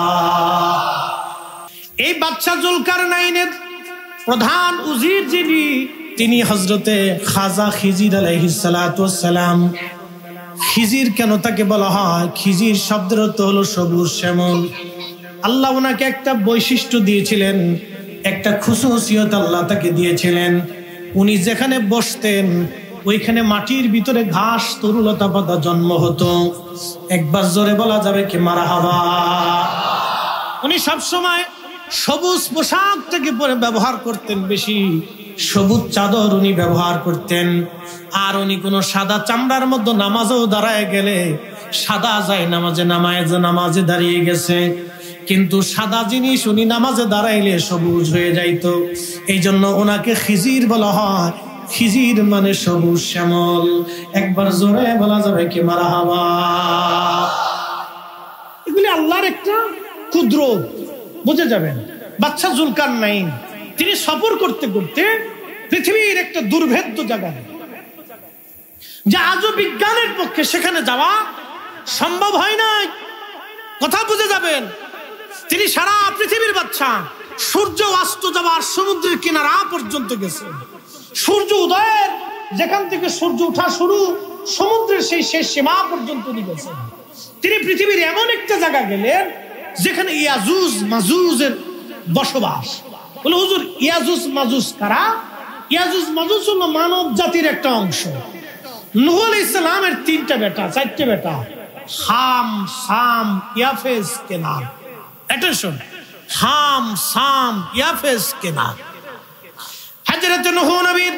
এই বাদশা জুলকারনাইনের প্রধান উজির যিনি, তিনি হযরতে খাজা খিজির আলাইহিস সালাতু ওয়াস সালাম। খিজির কেন তাকে বলা হয়? খিজির শব্দের অর্থ হলো সবুজ শ্যামল। আল্লাহ ওনাকে একটা বৈশিষ্ট্য দিয়েছিলেন, একটা খুশুসিয়ত আল্লাহ তাকে দিয়েছিলেন। উনি যেখানে বসতেন ওইখানে মাটির ভিতরে ঘাস তরুলতা পাতা জন্ম হতো। একবার জোরে বলা যাবে কি মারহাবা? উনি সবসময় সবুজ পোশাকটাকে পরে ব্যবহার করতেন, বেশি সবুজ চাদর উনি ব্যবহার করতেন। আর উনি কোনো সাদা চামড়ার মধ্যে নামাজেও দাঁড়ায় গেলে সাদা যায় নামাজে নামায় যে নামাজে দাঁড়িয়ে গেছে, কিন্তু সাদা জিনিস উনি নামাজে দাঁড়াইলে সবুজ হয়ে যাইতো। এই জন্য ওনাকে খিজির বলা হয়। খিজির মানে সবুজ শ্যামল। একবার জোরে বলা যাবে কি মারহাবা? এগুলি আল্লাহর একটা কুদরত, বুঝে যাবেন। বাদশা জুলকারনাইন তিনি সফর করতে করতে পৃথিবীর একটা দুর্ভেদ্য জায়গায়, যা আজও বিজ্ঞানের পক্ষে সেখানে যাওয়া সম্ভব হয় নাই, কথা বুঝে যাবেন। তিনি সারা পৃথিবীর বাদশা, সূর্য অস্ত যাওয়ার সমুদ্রের কিনারা পর্যন্ত গেছে। সূর্য উদয়ের যেখান থেকে সূর্য ওঠা শুরু, সমুদ্রের সেই শেষ সীমা পর্যন্ত গেছে। তিনি পৃথিবীর এমন একটা জায়গা গেলেন যেখানে ইয়াজুজ মাজুজের বসবাস। বলে, হুজুর ইয়াজুজ মাজুজ কারা? ইয়াজুজ মাজুজ হলো মানব জাতির একটা অংশ। নূহ আলাইহিস সালামের তিনটা বেটা, চারটে বেটা, হাম, সাম, ইয়াফেস, কেনান। অ্যাটেনশন, হাম, সাম, ইয়াফেস, কেনান। হযরত নূহ নবীর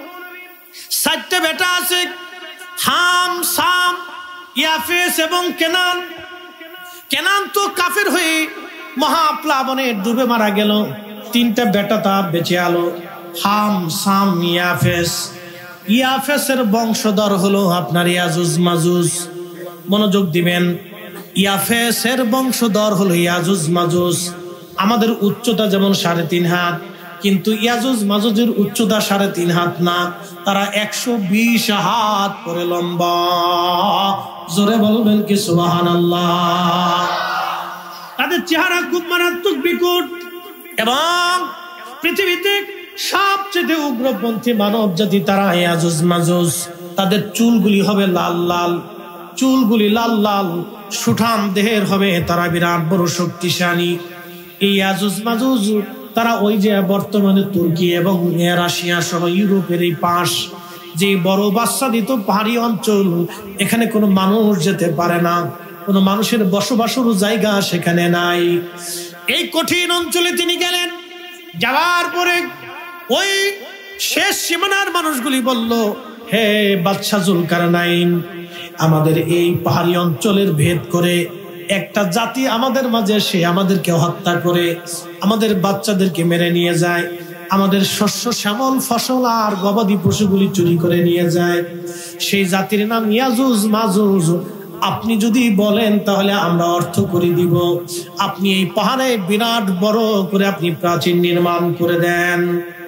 চারটে বেটা আছে, হাম, সাম, ইয়াফেস এবং কেনান। কেনান তো কাফের হয়ে মহাপ্লাবনে ডুবে মারা গেল, তিনটা বেটা তার বেঁচে আলো, হাম, সাম, ইয়াফেস। ইয়াফেসের বংশধর হলো আপনার ইয়াজুজ মাজুজ। মনোযোগ দিবেন, ইয়াফেসের বংশধর হলো ইয়াজুজ মাজুজ। আমাদের উচ্চতা যেমন সাড়ে তিন হাত, কিন্তু ইয়াজুজ মাজুজের উচ্চতা সাড়ে তিন হাত না, তারা একশো বিশ হাত করে লম্বা। জোরে বলবেন কি সুবহানাল্লাহ? তাদের চেহারা খুব মারাত্মক বিকট, এবং পৃথিবীতে সবচেয়ে উগ্রপন্থী মানব জাতি তারা ইয়াজুজ মাজুজ। তাদের চুলগুলি হবে লাল লাল, চুলগুলি লাল লাল, সুঠাম দেহের হবে, তারা বিরাট বড় শক্তিশালী। এই ইয়াজুজ মাজুজ তারা ওই যে বর্তমানে তুর্কি এবং রাশিয়া সহ ইউরোপের এই পাশ, যে বড় বাচ্চাদিত পাহাড়ি অঞ্চল, এখানে কোনো মানুষ যেতে পারে না, কোনো মানুষের বসবাসের জায়গা সেখানে নাই। এই কঠিন অঞ্চলে তিনি গেলেন। যাওয়ার পরে ওই শেষ সীমানার মানুষগুলি বলল, হে বাদশা জুলকারনাইন, আমাদের এই পাহাড়ি অঞ্চলের ভেদ করে একটা জাতি আমাদের মাঝে, সে আমাদেরকে হত্যা করে আমাদের বাচ্চাদেরকে মেরে নিয়ে যায়, আমাদের শস্য শ্যামল ফসল আর গবাদি পশুগুলি চুরি করে নিয়ে যায়। সেই জাতির নাম ইয়াজুজ মাজুজ। আপনি যদি বলেন তাহলে আমরা অর্থ করে দিব। আপনি এই পাহাড়ে বিরাট বড় করে আপনি প্রাচীর নির্মাণ করে দেন।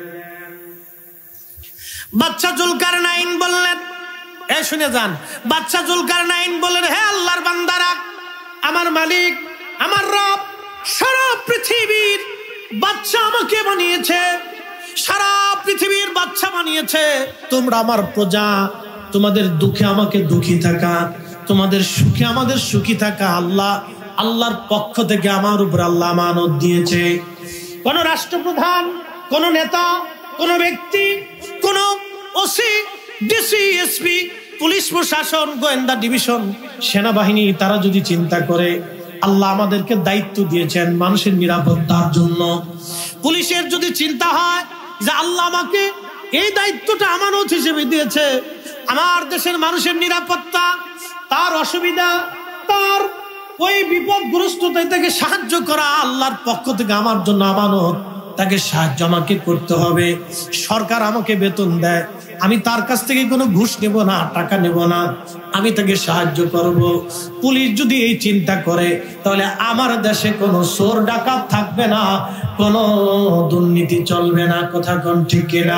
বাদশা জুলকারনাইন বললেন, এ শুনে যান, বাদশা জুলকারনাইন বললেন, হে আল্লাহর বান্দারা, আমার মালিক আমার রব সারা পৃথিবীর বাদশা আমাকে বানিয়েছে, সারা পৃথিবীর বাদশা বানিয়েছে। তোমরা আমার প্রজা, তোমাদের দুঃখে আমাকে দুঃখী থাকা, তোমাদের সুখে আমাদের সুখী থাকা আল্লাহ আল্লাহর পক্ষ থেকে আমার উপর আল্লাহ আমানত দিয়েছে। কোন রাষ্ট্রপ্রধান, কোন নেতা, কোন ব্যক্তি, কোন ওসি, ডিসি, এসপি, পুলিশ প্রশাসন, গোয়েন্দা ডিভিশন, সেনাবাহিনী, তারা যদি চিন্তা করে আল্লাহ আমাদেরকে দায়িত্ব দিয়েছেন মানুষের নিরাপত্তার জন্য, পুলিশের যদি চিন্তা হয় যে আল্লাহ আমাকে এই দায়িত্বটা আমানত হিসেবে দিয়েছে, আমার দেশের মানুষের নিরাপত্তা, তার অসুবিধা, তার ওই বিপদগ্রস্ততা থেকে সাহায্য করা আল্লাহর পক্ষ থেকে আমার জন্য আমানত, তাকে সাহায্য আমাকে করতে হবে। সরকার আমাকে বেতন দেয়, আমি তার কাছ থেকে কোনো ঘুষ নেব না, টাকা নেব না, আমি তাকে সাহায্য করব। পুলিশ যদি এই চিন্তা করে তাহলে আমার দেশে কোনো চোর ডাকাত থাকবে না, কোনো দুর্নীতি চলবে না। কথা কোন ঠিক না?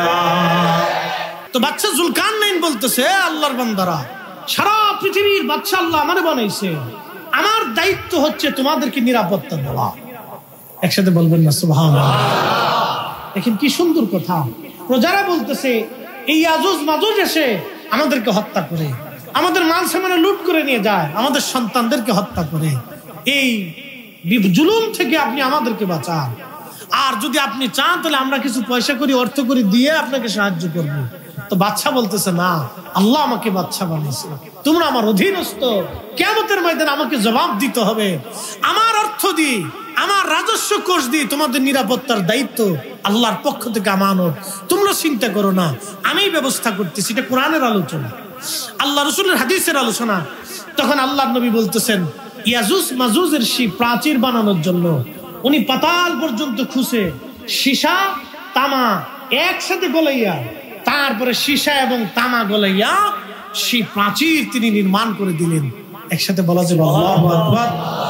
তো বাদশা জুলকারনাইন বলতেছে, আল্লাহর বান্দারা, সারা পৃথিবীর বাদশা আল্লাহ আমারে বানাইছে, আমার দায়িত্ব হচ্ছে তোমাদেরকে নিরাপত্তা দেওয়া। একসাথে বলবেন না সুবহানাল্লাহ। দেখেন কি সুন্দর কথা। প্রজারা বলতেছে এই ইয়াজুজ মাজুজ এসে আমাদেরকে হত্যা করে, আমাদের মাল সামানা লুট করে নিয়ে যায়, আমাদের সন্তানদেরকে হত্যা করে, এই জুলুম থেকে আপনি আমাদেরকে বাঁচান। আর যদি আপনি চান তাহলে আমরা কিছু পয়সা করি, অর্থ করি দিয়ে আপনাকে সাহায্য করব। তো বাদশা বলতেছে, না, আল্লাহ আমাকে বাদশা বানিয়েছে, তোমরা আমার অধীনস্থ, কিয়ামতের ময়দানে আমাকে জবাব দিতে হবে। আমার অর্থ দিই, আমার রাজস্ব কোষ দিই, তোমাদের নিরাপত্তার দায়িত্ব আল্লাহর পক্ষ থেকে আমানত, তোমরা চিন্তা করো না, আমি ব্যবস্থা করতেছি। এটা কোরআনের আলোচনা, আল্লাহ রাসূলের হাদিসের আলোচনা। তখন আল্লাহর নবী বলতেছেন, ইয়াজুজ মাজুজের সেই প্রাচীর বানানোর জন্য উনি পাতাল পর্যন্ত খুঁজে সীসা তামা একসাথে গলাইয়া, তারপরে সীসা এবং তামা গলাইয়া সেই প্রাচীর তিনি নির্মাণ করে দিলেন। একসাথে বলা যাবে আল্লাহু আকবার।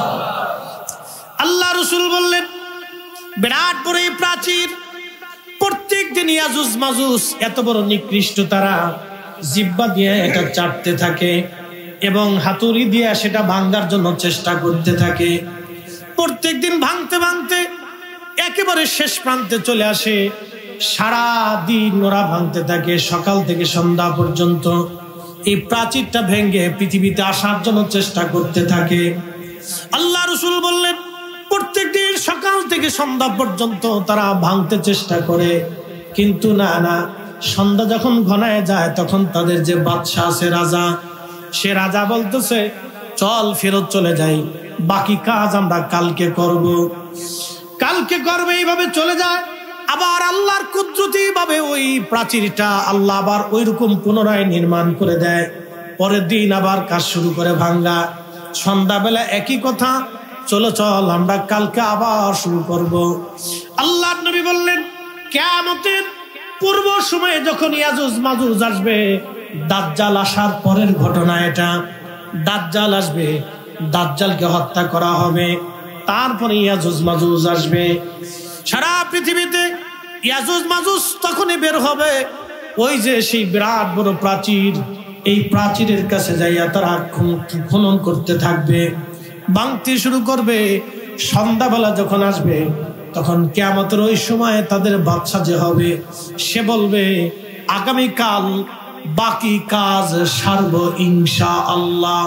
আল্লাহ রাসূল বললেন, বিরাট বড় এই প্রাচীর, প্রত্যেক দিন ইয়াজুজ মাজুজ এত বড় নিকৃষ্ট, তারা জিহ্বা দিয়ে এটা চাটতে থাকে এবং হাতুড়ি দিয়ে সেটা ভাঙার জন্য চেষ্টা করতে থাকে। প্রত্যেক দিন ভাঙতে ভাঙতে একেবারে শেষ প্রান্তে চলে আসে। সারা দিন ওরা ভাঙতে থাকে, সকাল থেকে সন্ধ্যা পর্যন্ত এই প্রাচীরটা ভেঙে পৃথিবীতে আসার জন্য চেষ্টা করতে থাকে। আল্লাহ রাসূল বললেন, প্রত্যেক দিন সকাল থেকে সন্ধ্যা পর্যন্ত তারা ভাঙতে চেষ্টা করে, কিন্তু না না সন্ধ্যা যখন ঘনায় যায় তখন তাদের যে বাদশা আছে, রাজা, সে রাজা বলতেছে, চল ফেরত চলে যাই, বাকি কাজ আমরা কালকে করব, কালকে করবে। এইভাবে চলে যায়। আবার আল্লাহর কুদরতি ভাবে ওই প্রাচীরটা আল্লাহ আবার ওই রকম পুনরায় নির্মাণ করে দেয়। পরের দিন আবার কাজ শুরু করে ভাঙ্গা। সন্ধ্যাবেলা একই কথা, চলো চল আমরা কালকে আবার শুরু করব। আল্লাহর নবী বললেন, কিয়ামতের পূর্ব সময়ে যখন ইয়াজুজ মাজুজ আসবে, দাজ্জাল আসার পরের ঘটনা এটা। দাজ্জাল আসবে, দাজ্জালকে হত্যা করা হবে, তারপরে ইয়াজুজ মাজুজ আসবে। সারা পৃথিবীতে ইয়াজুজ মাজুজ তখনই বের হবে, ওই যে সেই বিরাট বড় প্রাচীর, এই প্রাচীরের কাছে যাইয়া তারা খনন করতে থাকবে, ভাঙতে শুরু করবে। সন্ধ্যাবেলা যখন আসবে তখন কিয়ামতের ওই সময় তাদের বাদশা যে হবে, সে বলবে, আগামীকাল বাকি কাজ সারব ইনশাআল্লাহ।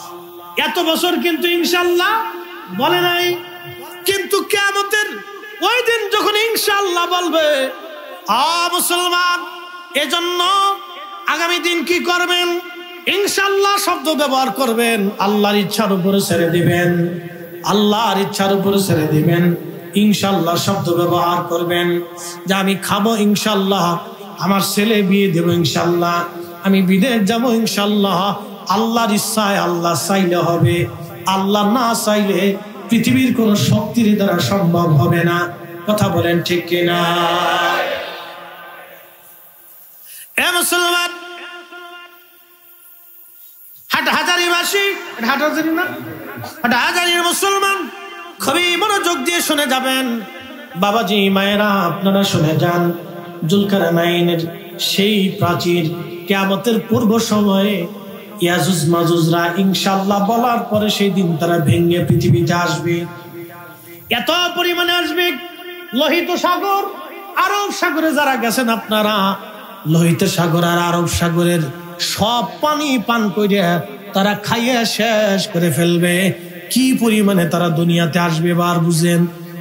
এত বছর কিন্তু ইনশাআল্লাহ বলে নাই, কিন্তু কিয়ামতের ওই দিন যখন ইনশাআল্লাহ বলবে, আ মুসলমান, এজন্য আগামী দিন কি করবেন? ইনশাআল্লাহ শব্দ ব্যবহার করবেন, আল্লাহর ইচ্ছার উপরে ছেড়ে দিবেন, আল্লাহর ইচ্ছার উপরে ছেড়ে দিবেন। ইনশাআল্লাহ শব্দ ব্যবহার করবেন যে আমি খাবো ইনশাআল্লাহ, আমার ছেলে বিয়ে দেবো ইনশাআল্লাহ, আমি বিদেশ যাবো ইনশাআল্লাহ। আল্লাহর ইচ্ছায়, আল্লাহ চাইলে হবে, আল্লাহ না চাইলে পৃথিবীর কোন শক্তির দ্বারা সম্ভব হবে না। কথা বলেন ঠিক কিনা? এ মুসলমান, হাটহাজারীবাসী, হাটহাজারী না, হাটহাজারীর মুসলমান খুবই মনোযোগ দিয়ে শুনে যাবেন। বাবাজি, মায়েরা, আপনারা শুনে যান। জুলকারনাইনের সেই প্রাচীর কিয়ামতের পূর্ব সময়ে ইয়াজুজ মাজুজরা ইনশাআল্লাহ বলার পরে সেই দিন তারা ভেঙে পৃথিবীতে আসবে। এত পরিমাণে আসবে, লোহিত সাগর, আরব সাগরে যারা গেছেন আপনারা, লোহিত সাগর আর আরব সাগরের সব পানি পান করে তারা খাইয়ে শেষ করে ফেলবে। কি পরিমাণে তারা দুনিয়াতে আসবে বার বুঝেন।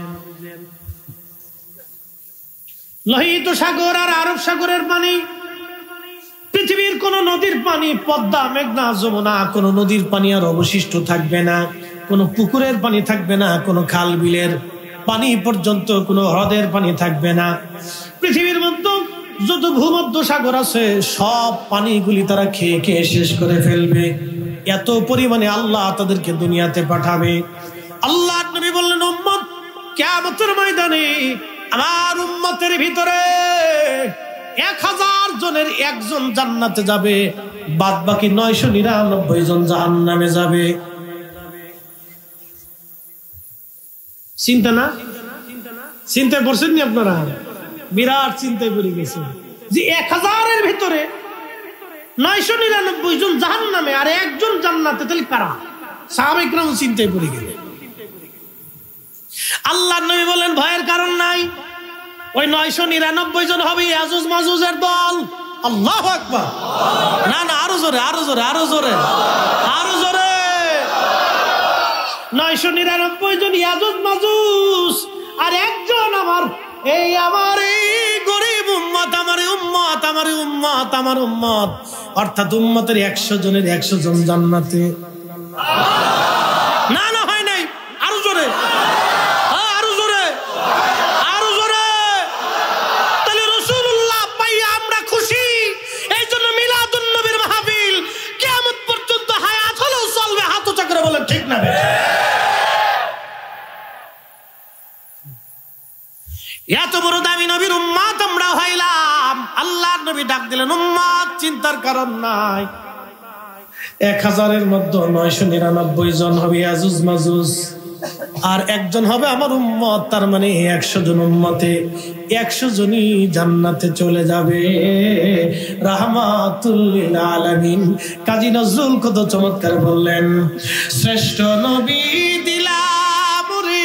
লোহিত সাগর আর আরব সাগরের পানি, পৃথিবীর কোন নদীর পানি, পদ্মা, মেঘনা, যমুনা, কোন নদীর পানি আর অবশিষ্ট থাকবে না। কোন পুকুরের পানি থাকবে না, কোন খাল বিলের পানি পর্যন্ত, কোন হ্রদের পানি থাকবে না। পৃথিবীর মধ্যে যত ভূমধ্য সাগর আছে সব পানিগুলি তারা খেয়ে খেয়ে শেষ করে ফেলবে। এত পরিমাণে আল্লাহ তাদেরকে দুনিয়াতে পাঠাবে। আল্লাহ নবী বললেন, উম্মত, কিয়ামতের ময়দানে আমার উম্মতের ভিতরে এক হাজার জনের একজন জান্নাতে যাবে, বাদ বাকি নয়শো নিরানব্বই জন জাহান্নামে যাবে। চিন্তা না? চিন্তায় পড়ছেন নি আপনারা? বিরাট চিন্তায় পড়ে গেছে যে এক হাজারের ভিতরে নয়শো নিরানব্বই জন জাহান্নামে আর একজন জান্নাতে, তাহলে কারা? সাহাবায়ে কেরাম চিন্তায় পড়ে গেলেন। আল্লাহ নবী বলেন, ভয়ের কারণ নাই, ওই নয়শো নিরানব্বই জন হবে ইয়াজুজ মাজুজের দল। আল্লাহু আকবার। না না, আরো জোরে, আরো জোরে, আরো জোরে, আরো জোরে। নয়শো নিরানব্বই জন ইয়াজুজ মাজুজ আর একজন আমার এই আমার এই গরিব উম্মত, আমার উম্মত, আমার উম্মত, আমার উম্মত, অর্থাৎ উম্মতের একশো জনের একশো জন জান্নাতে। না না, হয় নাই, আরো জোরে, আরো জোরে, আরো জোরে। তাহলে রাসূলুল্লাহ পাইয়া আমরা খুশি, এই জন্য মিলাদুন নবীর মাহফিল কিয়ামত পর্যন্ত হায়াত হলেও চলবে। হাত উঁচা করে বলেন ঠিক না? এত বড় দামি নবীর উম্মত আমরা হইলাম। আল্লাহ নবী ডাক দিলেন, উম্মত, চিন্তার কারণ নাই। এক হাজারের মধ্যে নয়শো নিরানব্বই জন হবে ইয়াজুজ মাজুজ আর একজন হবে আমার উম্মত। তার মানে একশো জন উম্মতে একশো জনই জান্নাতে চলে যাবে। রাহমাতুল লিল আলামিন কাজী নজরুল কত চমৎকার বললেন, শ্রেষ্ঠ নবী দিলাম রে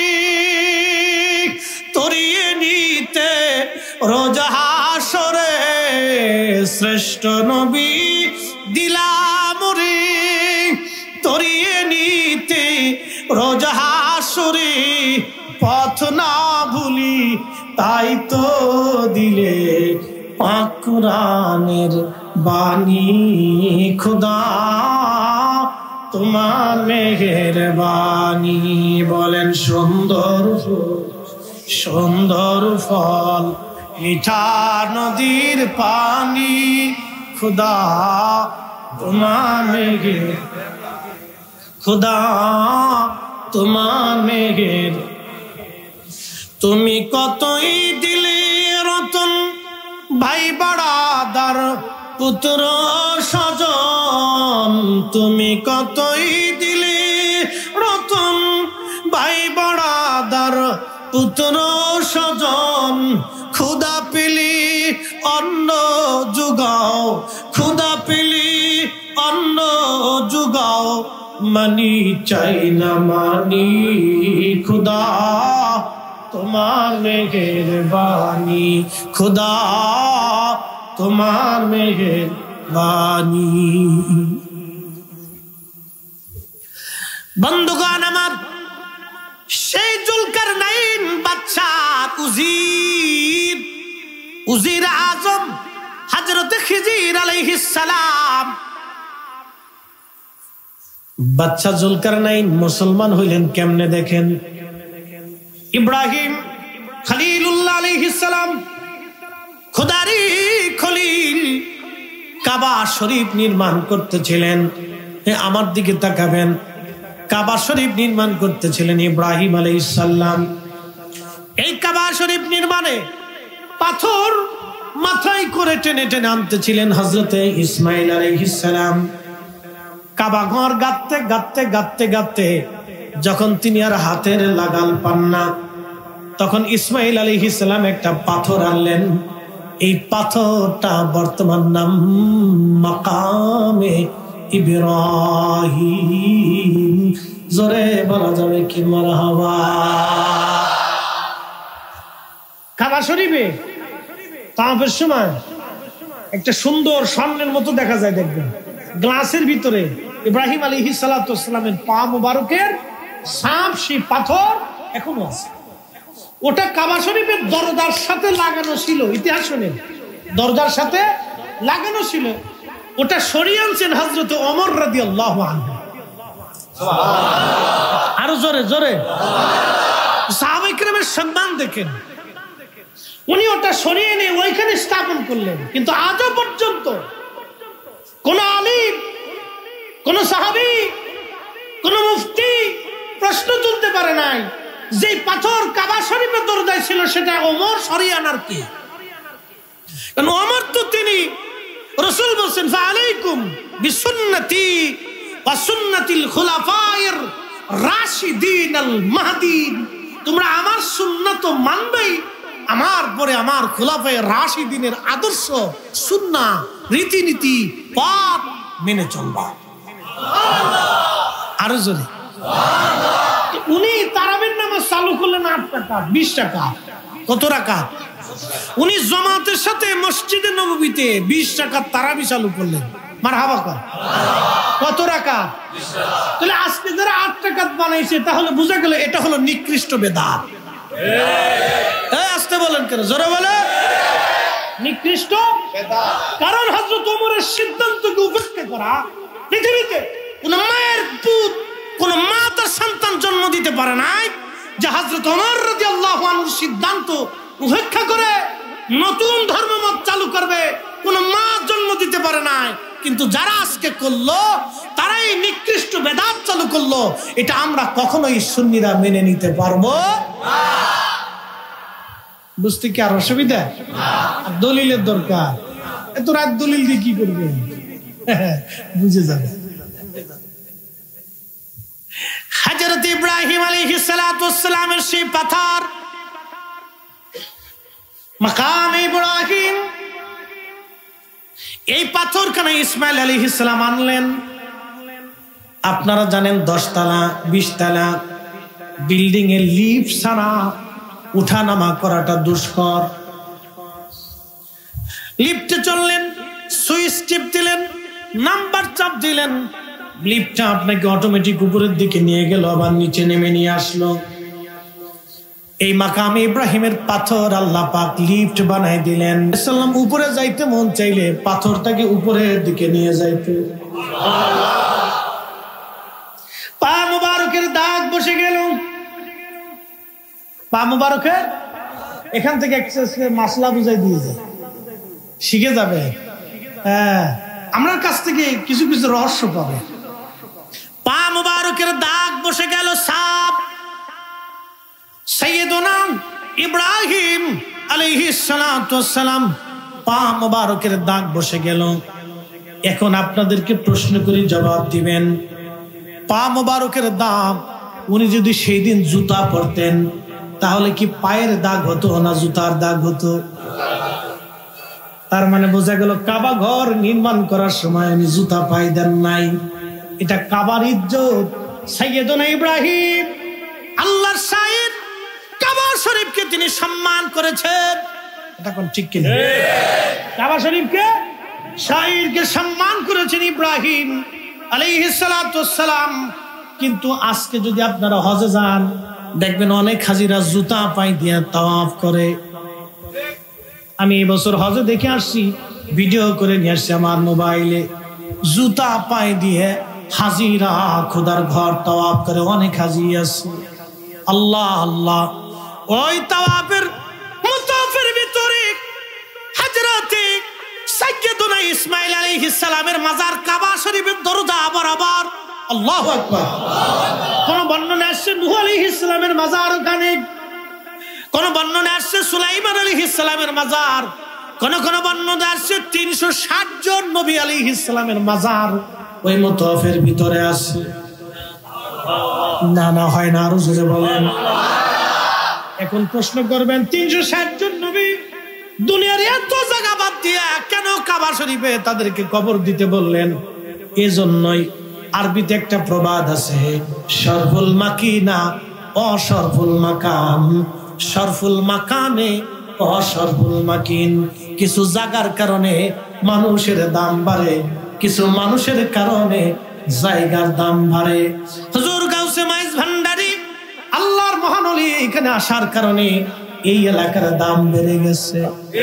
তরিয়ে নিতে রোজ হাসরে, শ্রেষ্ঠ নবী দিলাম রে তরিয়ে নিতে রোজ হাসরে, পথ না ভুলি তাই তো দিলে পাক কুরআনের বাণী। খোদা তোমার মেহেরবানি। বলেন, সুন্দর সুন্দর ফল, মিঠা নদীর পানি, খোদা তোমার মেঘের, খোদা তোমার মেঘের। তুমি কতই দিলে রতন, ভাই বাড়াদার পুত্র স্বজন। তুমি কতই দিলে রতন, ভাই বাড়াদার পুত্র স্বজন। খুদা পেলি অন্ন জুগাও, খুদা পেলি অন্ন জুগাও, মানি চাই না মানি, খুদা তোমার মেহেরবানি, খুদা তোমার মেহেরবানি। বন্ধুগণ আমার, সেই জুলকারনাইন বাদশা উজির, উজির আজম হযরত খিজির আলাইহিস সালাম, বাদশা জুলকারনাইন মুসলমান হইলেন কেমনে দেখেন। ইব্রাহিম খলিলুল্লাহ আলাইহিস সালাম, খোদারি খলিল, কাবা শরীফ নির্মাণ করতেছিলেন। আমার দিকে তাকাবেন, কাবা শরীফ নির্মাণ করতেছিলেন ইব্রাহিম আলাইহিস সালাম। এই কাবা শরীফ নির্মাণে পাথর মাথায় করে টেনে টেনে আনতেছিলেন হযরতে ইসমাঈল আলাইহিস সালাম। কাবা ঘর গাঁথতে গাঁথতে গাঁথতে গাঁথতে যখন তিনি আর হাতের লাগাল পান না, তখন ইসমাঈল আলাইহিস সালাম একটা পাথর আনলেন। এই পাথরটা বর্তমান নাম মাকামে ইব্রাহিম। জোরে বলা যাবে কি মারহাবা। কাবা শরীফে তাওয়াফের সময় একটা সুন্দর স্বর্ণের মতো দেখা যায়, দেখবেন গ্লাসের ভিতরে ইব্রাহিম আলাইহিস সালাতু ওয়াস সালামের পা মুবারকের ছাপ, সেই পাথর এখনো আছে। ওটা কাবা শরীফের দরজার সাথে লাগানো ছিল, ইতিহাস শুনেন, দরজার সাথে লাগানো ছিল। ওটা সরিয়ে আনছেন হযরত ওমর রাদিয়াল্লাহু আনহু। আরো জোরে জোরে সাহাবায়ে কেরামের সম্মান দেখেন। উনি ওটা সরিয়ে নিয়ে ওইখানে স্থাপন করলেন, কিন্তু আজও পর্যন্ত কোন আলিম, কোন সাহাবী, কোন মুফতি প্রশ্ন তুলতে পারে নাই যে পাথর কাবা শরীফের দরজায় ছিল সেটা ওমর সরিয়ে আনার কি। কারণ ওমর তো তিনি রাসূল বলেন ফালাইকুম বিসুন্নতি ওয়া সুন্নাতিল খুলাফায়ের রাশিদিন আল মাহদিন, তোমরা আমার সুন্নাত মানবেই, আমার পরে আমার খুলাফায়ে রাশিদিনের আদর্শ, সুন্নাহ, রীতিনীতি, পথ মেনে চলবা। আরো জোরে উনি তারাবির নামাজ চালু করলেন আট টাকা বিশ টাকা কত রাকাত। উনি জামাতের সাথে মসজিদে নববীতে বিশ টাকা তারাবি চালু করলেন। মারহাবা কর। কত রাকাত? তাহলে আজকে যারা আট টাকা বানাইছে তাহলে বোঝা গেল এটা হলো নিকৃষ্ট বেদাত। এই আসতে বলেন কেন, জোরে বলে নিকৃষ্ট বেদাত। কারণ হযরত ওমরের সিদ্ধান্তকে উপেক্ষা করা, পৃথিবীতে কোন মায়ের পুত, কোন মা তার সন্তান জন্ম দিতে পারে নাই যে হযরত ওমর রাদিয়াল্লাহু আনহুর সিদ্ধান্ত উপেক্ষা করে নতুন ধর্মমত চালু করবে, কোন মা জন্ম দিতে পারে নাই। কিন্তু যারা আজকে করলো তারাই নিকৃষ্ট বেদাত চালু করলো, এটা আমরা কখনোই সুন্নিরা মেনে নিতে পারবো না। বুঝতে কি আর অসুবিধা? দলিলের দরকার, এত রাত দলিল দিয়ে কি করবে, বুঝে যাবে। হযরত ইব্রাহিম আলাইহিস সালাতু ওয়াস সালামের সেই পাথর মাকাম ইব্রাহিম, এই পাথর কেন ইসমাইল আলাইহিস সালাম আনলেন? আপনারা জানেন দশ তলা বিশ তলা বিল্ডিং এর লিফট ছাড়া উঠানামা করাটা দুষ্কর। লিফটে চললেন, সুইচ টিপ দিলেন, নাম্বার চাপ দিলেন, লিফটটা আপনাকে অটোমেটিক উপরের দিকে নিয়ে গেল, আবার নিচে নেমে নিয়ে আসলো। এই মাকামে ইব্রাহিমের পাথর আল্লাহ পাক লিফট বানাই দিলেন। সাল্লাম উপরে যাইতে মন চাইলে পাথরটাকে উপরের দিকে নিয়ে যাইতে। পা মুবারকের দাগ বসে গেল, পা মুবারকের এখান থেকে মাসলা বুঝাই দিয়ে যায়, শিখে যাবে। হ্যাঁ, আমার কাছ থেকে কিছু কিছু রহস্য পাবে। পা মুবারকের দাগ বসে গেল, সাপ। সাইয়েদুনা ইব্রাহিম আলাইহিস সালাতু ওয়াস সালাম পা মুবারকের দাগ বসে গেল। এখন আপনাদেরকে প্রশ্ন করি, জবাব দিবেন। পা মুবারকের দাগ, উনি যদি সেই দিন জুতা পরতেন তাহলে কি পায়ের দাগ হতো না জুতার দাগ হতো? তার মানে বোঝা গেল কাবা ঘর নির্মাণ করার সময় উনি জুতা পায়ে দেন নাই। এটা কাবার ইজ্জত। সাইয়েদুনা ইব্রাহিম আল্লাহর শাহিদ, কাবা শরীফকে তিনি সম্মান করেছেন। এটা কোন ঠিক কিনা? কাবা শরীফকে, শাহিদকে সম্মান করেছেন ইব্রাহিম আলাইহিস সালাতু ওয়াস সালাম। কিন্তু আজকে যদি আপনারা হজে যান দেখবেন অনেক হাজিরা জুতা পায়ে দিয়ে তাওয়াফ করে। আমি এই বছর হজে দেখে আসছি, ভিডিও করে নিয়ে আসছি আমার মোবাইলে। জুতা পায়ে দিয়ে হাজিরা খোদার ঘর তাওয়াফ করে, অনেক হাজি আছে। আল্লাহ আল্লাহ। ওই তাওয়াফের মুতাফের ভিতরে হযরতে সাইয়্যিদুনা ইসমাঈল আলাইহিস সালামের মাজার কাবা শরীফের দরজা বরাবর। আল্লাহু আকবার। কোন বর্ণনা আসছে নূহ আলাইহিস সালামের মাজার ওখানে, কোন বর্ণনা আসছে সুলাইমান আলাইহিস সালামের মাজার, কোন কোন বর্ণনা আছে তিনশো ষাট জন নবী আলাইহিস সালামের মাজার ওই মুতাফের ভিতরে আছে। না না হয় না, আরো জোরে বলেন। এখন প্রশ্ন করবেন তিনশো ষাট জন নবী দুনিয়ার এত জায়গা বাদ দিয়া কেন কাবা শরীফে তাদেরকে কবর দিতে বললেন? এজন্যই আরবিতে একটা প্রবাদ আছে, শরফুল মাকিনা অশরফুল মাকাম, শরফুল মাকানে অশরফুল মাকিন। কিছু জায়গার কারণে মানুষের দাম বাড়ে, কিছু মানুষের কারণে জায়গার দাম বাড়ে। হুজুর গাউসে মাইজ ভান্ডারী আল্লাহর মহান ওলি এখানে আসার কারণে এই এলাকার দাম বেড়ে গেছে।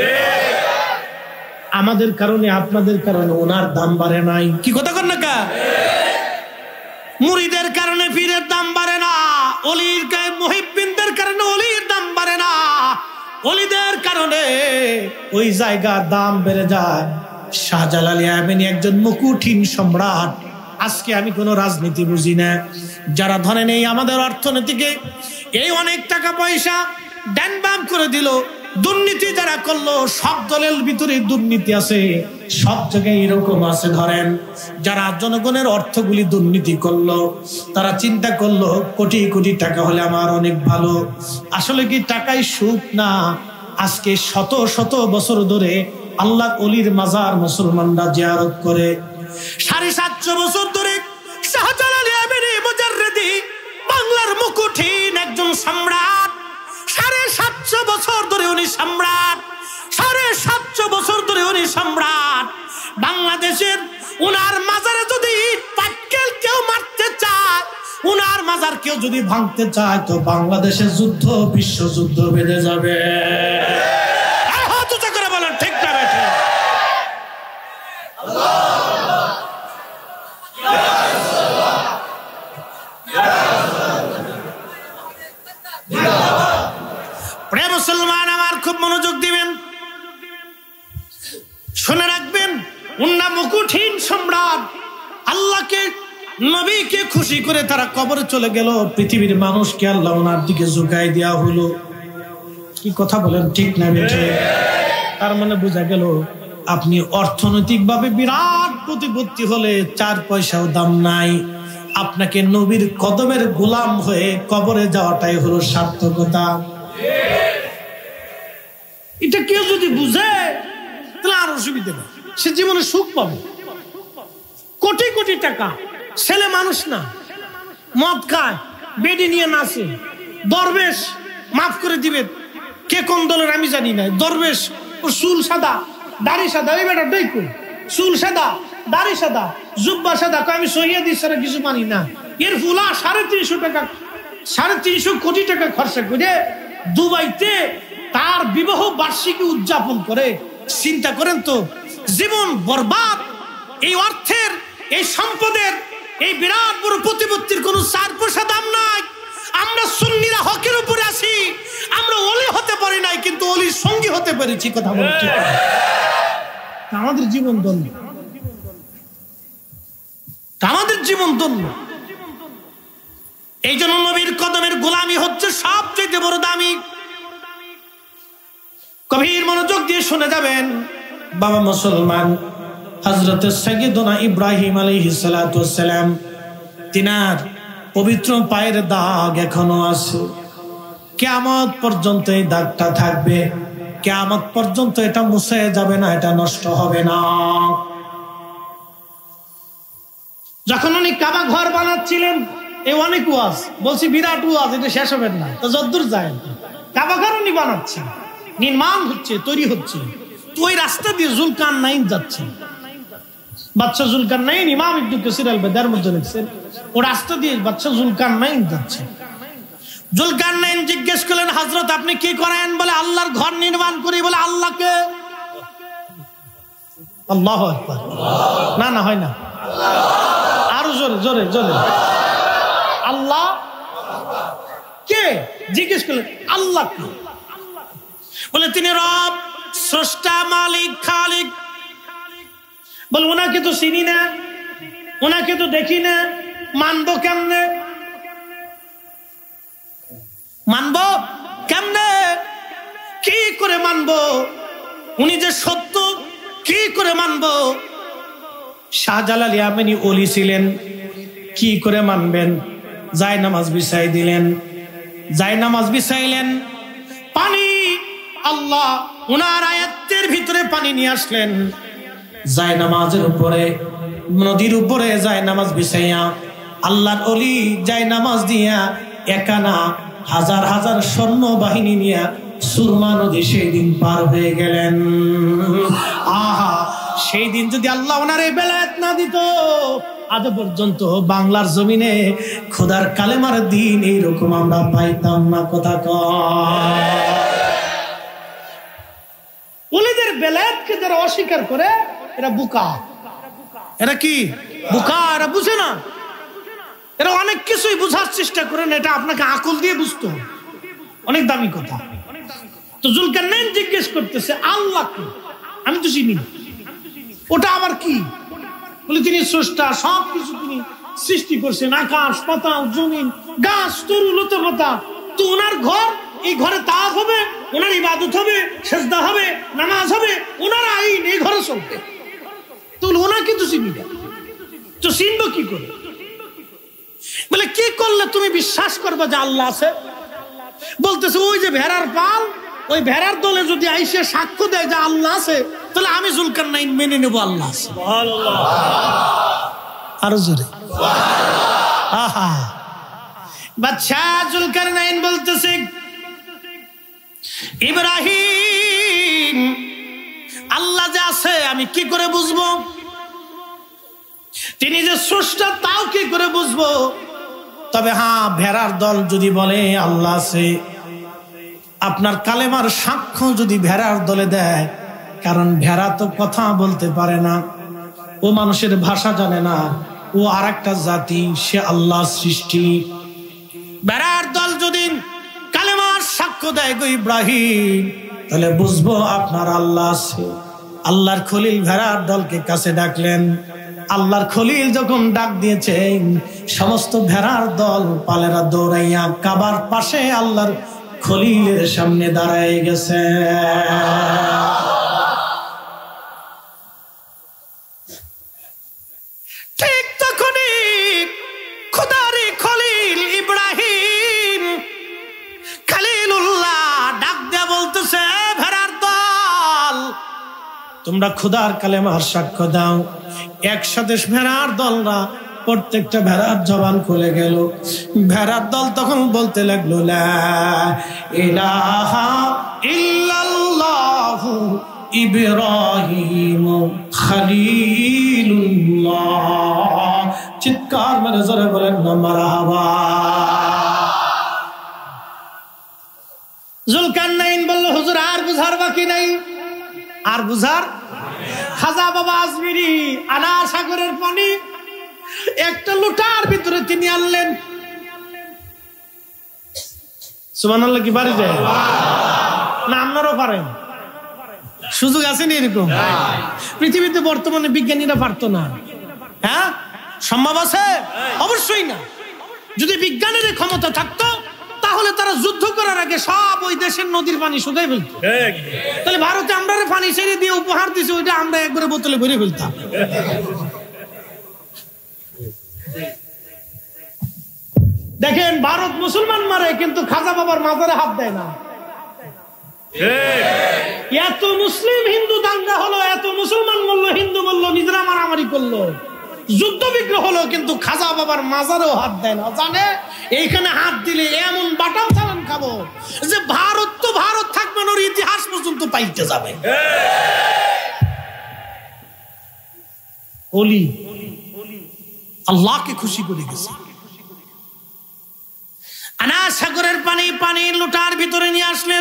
আমাদের কারণে আপনাদের কারণে ওনার দাম বাড়ে নাই। কি কথা কন না কা? মুরিদের কারণে পীরের দাম বাড়ে না, ওলির মুহিব্বিনদের কারণে ওলির দাম বাড়ে না, ওলিদের কারণে ওই জায়গার দাম বেড়ে যায়। শাহজালাল ইয়ামানি একজন মুকুটহীন সম্রাট। আজকে আমি কোনো রাজনীতি বুঝি না, যারা ধরেন এই আমাদের অর্থনীতিকে এই অনেক টাকা পয়সা ডান বাম করে দিল, দুর্নীতি যারা করলো, সব দলের ভিতরে দুর্নীতি আছে, সব জায়গায় এরকম আছে। ধরেন যারা জনগণের অর্থগুলি দুর্নীতি করলো, তারা চিন্তা করলো কোটি কোটি টাকা হলে আমার অনেক ভালো। আসলে কি টাকাই সুখ না? আজকে শত শত বছর ধরে আল্লাহ ওলির মাজার মুসলমানরা জিয়ারত করে। সাড়ে সাতশো বছর ধরে শাহজালাল ইয়ামানি মুজাররিদি বাংলার মুকুটহীন একজন সম্রাট, সাড়ে সাতশো বছর ধরে উনি সম্রাট, সাড়ে সাতশো বছর ধরে উনি সম্রাট। বাংলাদেশের উনার মাজারে যদি পাটকেল কেউ মারতে চায়, উনার মাজার কেউ যদি ভাঙতে চায়, তো বাংলাদেশের যুদ্ধ বিশ্বযুদ্ধ বেঁধে যাবে। হাত উঁচু করে বলেন ঠিক না বেঠে? প্রিয় মুসলমান আমার, খুব মনোযোগ দিবেন, শুনে রাখবেন, উন্না মুকুটহীন সম্রাট। আল্লাহকে নবীকে খুশি করে তারা কবরে চলে গেল, পৃথিবীর মানুষকে আল্লাহ ওনার দিকে ঝুঁকাই দেওয়া হলো। কি কথা বলেন ঠিক না বেঠে? তার মানে বোঝা গেল আপনি অর্থনৈতিক ভাবে বিরাট প্রতিপত্তি হলে চার পয়সাও দাম নাই, আপনাকে নবীর কদমের গোলাম হয়ে কবরে যাওয়াটাই হলো সার্থকতা। এটা কেউ যদি বুঝে তাহলে আর অসুবিধা নেই, সে জীবনে সুখ পাবে। কোটি কোটি টাকা, ছেলে মানুষ না, মদ খায়, বেডি নিয়ে নাচে, দরবেশ মাফ করে দিবে, কে কোন দলের আমি জানি না, দরবেশ ওর চুল সাদা দাড়ি সাদা, এই বেটা দেখুন চুল সাদা দাড়ি সাদা জুব্বা সাদা, আমি সহিয়া দিস কিছু মানি না। এর ফুলা সাড়ে তিনশো টাকা সাড়ে তিনশো কোটি টাকা খরচা করে দুবাইতে তার বিবাহ বার্ষিকী উদযাপন করে। চিন্তা করেন তো, জীবন বরবাদ। এই অর্থের, এই সম্পদের, এই বিরাট বড় প্রতিপত্তির কোন চার পয়সা দাম নাই। আমরা সুন্নিরা হকের উপরে আছি, আমরা ওলি হতে পারি নাই, কিন্তু ওলির সঙ্গী হতে পেরেছি। কথা বলছি, আমাদের জীবন ধন্য, আমাদের জীবন ধন্য। এই জন্য নবীর কদমের গোলামি হচ্ছে সবচেয়ে বড় দামি। গভীর মনোযোগ দিয়ে শুনে যাবেন বাবা মুসলমান, হযরত সাইয়্যিদুনা ইব্রাহিম আলাইহিস সালাতু ওয়াস সালাম, তিনার পবিত্র পায়ের দাগ এখনো আছে। কিয়ামত পর্যন্ত এই দাগটা থাকবে, কিয়ামত পর্যন্ত এটা মুছে যাবে না, এটা নষ্ট হবে না। যখন উনি কাবা ঘর বানাচ্ছিলেন, এই অনেক ওয়াজ বলছি, বিরাট ওয়াজ, এটা শেষ হবে না, তো যদ্দূর যায় কাবা ঘর উনি বানাচ্ছেন, নির্মাণ হচ্ছে, তৈরি হচ্ছে। তো ওই রাস্তা দিয়ে জুলকারনাইন যাচ্ছে, বাদশা জুলকারনাইন, ইমাম ইবনে কাসির আল বাদার মধ্যে লিখছেন, ও রাস্তা দিয়ে বাদশা জুলকারনাইন যাচ্ছে। জুলকারনাইন জিজ্ঞেস করলেন, হযরত আপনি কি করেন? বলে আল্লাহর ঘর নির্মাণ করি। বলে আল্লাহকে? আল্লাহু আকবার। না না হয় না, আরো জোরে জোরে জোরে। আল্লাহ কে? জিজ্ঞেস করলেন আল্লাহ কে? বলে তিনি রব, স্রষ্টা, মালিক, খালিক। বলে ওনাকে তো চিনি না, ওনাকে তো দেখি না, মানবো কেমনে? মানবো কেমনে? কি করে মানবো? উনি যে সত্য কি করে মানব? শাহজালাল ইয়ামানি ওলি ছিলেন, কি করে মানবেন? যায় নামাজ বিছাই দিলেন, যায় নামাজ বিছাইলেন, পানি আল্লাহ উনার আয়াতের ভিতরে পানি নিয়ে আসলেন, যায় নামাজের উপরে নদীর উপরে যায় নামাজ বিছাইয়া আল্লাহর ওলি যায় নামাজ দিয়া একানা হাজার হাজার সৈন্য বাহিনী নিয়ে সুরমা নদী সেই দিন পার হয়ে গেলেন। আহা, সেই দিন যদি আল্লাহ ওনার এই বেলায়েত না দিত, আজ পর্যন্ত বাংলার জমিনে খোদার কালেমার দিন এইরকম আমরা পাইতাম না। কথা কয় ওলিদের বেলায়েতকে যারা অস্বীকার করে এরা বোকা। এরা কি বোকা? এরা বুঝে না। এরা অনেক কিছুই বুঝার চেষ্টা করেন, এটা আপনাকে আকল দিয়ে বুঝতে হবে। অনেক দামি কথা। তো জুলকারনাইন জিজ্ঞেস করতেছে আল্লাহ কি? আমি তো চিনি না, ওটা আবার কি? বলে তিনি স্রষ্টা, সব কিছু তিনি সৃষ্টি করছেন, আকাশ পাতাল জমিন গাছ তরু লতা পাতা। তো ওনার ঘর, এই ঘরে তাওয়াফ হবে, ওনার ইবাদত হবে, সেজদা হবে, নামাজ হবে, ওনার আইন এই ঘরে চলবে। তো ওনাকে তো চিনি না, তো চিনবো কি করে? বলে কি করলে তুমি বিশ্বাস করবে যে আল্লাহ আছে? বলতেছে ওই যে ভেড়ার পাল, ওই ভেড়ার দলে যদি আইসে সাক্ষ্য দেয় যে আল্লাহ আছে, তাহলে আমি জুলকারনাইন মেনে নেব আল্লাহ আছে। আরো জোরে আহা। বাদশা জুলকারনাইন বলতেছে ইব্রাহিম আল্লাহ যে আছে আমি কি করে বুঝবো? তিনি যে স্রষ্টা তাও কি করে বুঝবো? তবে হ্যাঁ, ভেড়ার দল যদি বলে আল্লাহ আছে, আপনার কালেমার সাক্ষ্য যদি ভেড়ার দলে দেয়, কারণ ভেড়া তো কথা বলতে পারে না, ও মানুষের ভাষা জানে না, ও আর একটা জাতি, সে আল্লাহ সৃষ্টি। ভেড়ার দল যদি কালেমার সাক্ষ্য দেয় গো ইব্রাহিম, তাহলে বুঝবো আপনার আল্লাহ আছে। আল্লাহর খলিল ভেড়ার দলকে কাছে ডাকলেন। আল্লাহর খলিল যখন ডাক দিয়েছেন, সমস্ত ভেড়ার দল পালেরা দৌড়াইয়া কাবার পাশে আল্লাহর খলিলের সামনে দাঁড়ায় গেছে। ঠিক তখনই খোদারে খলিল ইব্রাহিম খলিলুল্লাহ ডাক দেয়া বলতেছে, ভেড়ার দল তোমরা খোদার কালেমার সাক্ষ্য দাও। একসাথে ভেড়ার দলরা প্রত্যেকটা ভেড়ার জবান খুলে গেল। ভেড়ার দল তখন বলতে লাগলো লা ইলাহা ইল্লাল্লাহু ইব্রাহিম খলিলুল্লাহ। চিৎকার মেরে জোরে বলেন না মারহাবা। জুলকারনাইন বলল, হুজুর আর বুঝার বাকি নাই, আর বুঝার। খাজা বাবা আজমিরি আনা সাগরের পানি একটা লোটার ভিতরে তিনি আনলেন। সুবহানাল্লাহ কি পারি যায় না? আপনারাও পারেন, সুযোগ আছে নি এরকম? পৃথিবীতে বর্তমানে বিজ্ঞানীরা পারতো না। হ্যাঁ, সম্ভব আছে? অবশ্যই না। যদি বিজ্ঞানের ক্ষমতা থাকতো, তাহলে তারা যুদ্ধ করার আগে সব ওই দেশের নদীর পানি শুকাই ফেলত। তাহলে ভারতে আমরা পানি ছেড়ে দিয়ে উপহার দিছি, ওইটা আমরা একবারে বোতলে ভরে ফেলতাম। দেখেন, ভারত মুসলমান মারে কিন্তু খাজা বাবার মাজারে হাত দেয় না। এত মুসলিম হিন্দু দাঙ্গা হলো, এত মুসলমান বলল, হিন্দু বলল, নিজেরা মারামারি করলো, যুদ্ধ বিগ্রহ হলো, কিন্তু খাজা বাবার মাজারেও হাত দেয় না। জানে এইখানে হাত দিলে এমন বাটাম চালান খাবো যে ভারত তো ভারত থাকবে না, ওর ইতিহাস পর্যন্ত পাইতে যাবে। ওলি আল্লাহকে খুশি করে গেছে। আনা সাগরের পানি পানি লোটার ভিতরে নিয়ে আসলেন।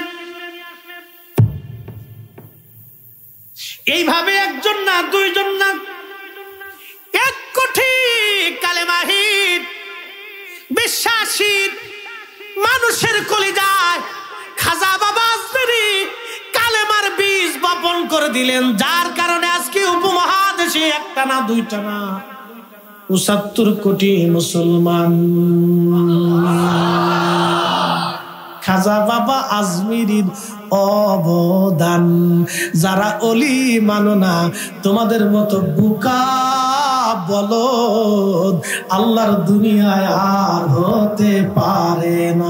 এইভাবে একজন না, দুইজন না, এক কোটি কালেমাহীন বিশ্বাসী মানুষের কলিজায় খাজা বাবা আজমিরি কালেমার বীজ বপন করে দিলেন, যার কারণে আজকে উপমহাদেশে একটা না, দুইটা না, পঁচাত্তর কোটি মুসলমান খাজা বাবা আজমিরির অবদান। যারা অলি মানো না, তোমাদের মতো বুকা বলদ আল্লাহর দুনিয়ায় আর হতে পারে না।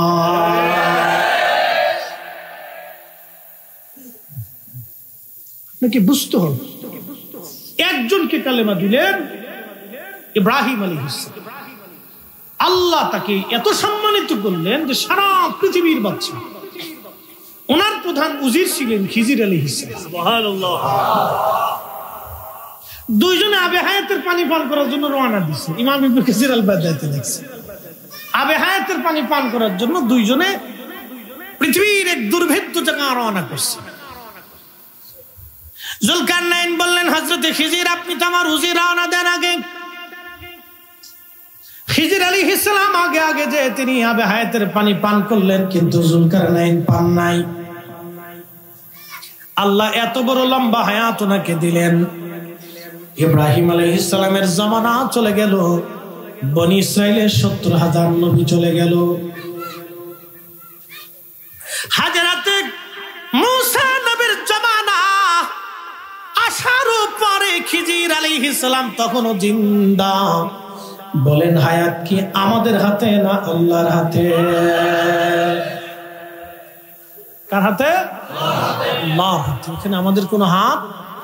নাকি বুঝতে হবে। একজনকে কালেমা দিলেন ইব্রাহিম আলাইহিস সালাম। আল্লাহ তাকে এত সম্মানিত করলেন যে সারা পৃথিবীর বাদশা। ওনার প্রধান উজির ছিলেন খিজির আলাইহিস সালাম। সুবহানাল্লাহ। দুইজনে আবে হায়াতের পানি পান করার জন্য রওনা দিছে। ইমাম ইবনে কাসির আল-বাদাইতে লিখছে, আবে হায়াতের পানি পান করার জন্য দুইজনে পৃথিবীর এক দুর্ভেদ্য জায়গা রওনা করছে। জুলকারনাইন বললেন, হযরতে খিজির আপনি তো আমার উজির, রওনা দেন আগে। খিজির আলাইহিস সালাম আগে আগে যে তিনি আবে হায়াতের পানি পান করলেন, কিন্তু জুলকারনাইন পান নাই। আল্লাহ এত বড় লম্বা হায়াত ওনাকে দিলেন। ইব্রাহিম আলাইহিস সালামের জামানা চলে গেল, বনি ইসরাইলের সত্তর হাজার নবী চলে গেল। হাজরাতে মুসা নবীর জামানা আসার পরে খিজির আলাইহিস সালাম তখনও জিন্দা। বলেন হায়াত কি আমাদের হাতে না আল্লাহর হাতে? কার হাতে? আল্লাহর হাতে। এখানে আমাদের কোনো হাত?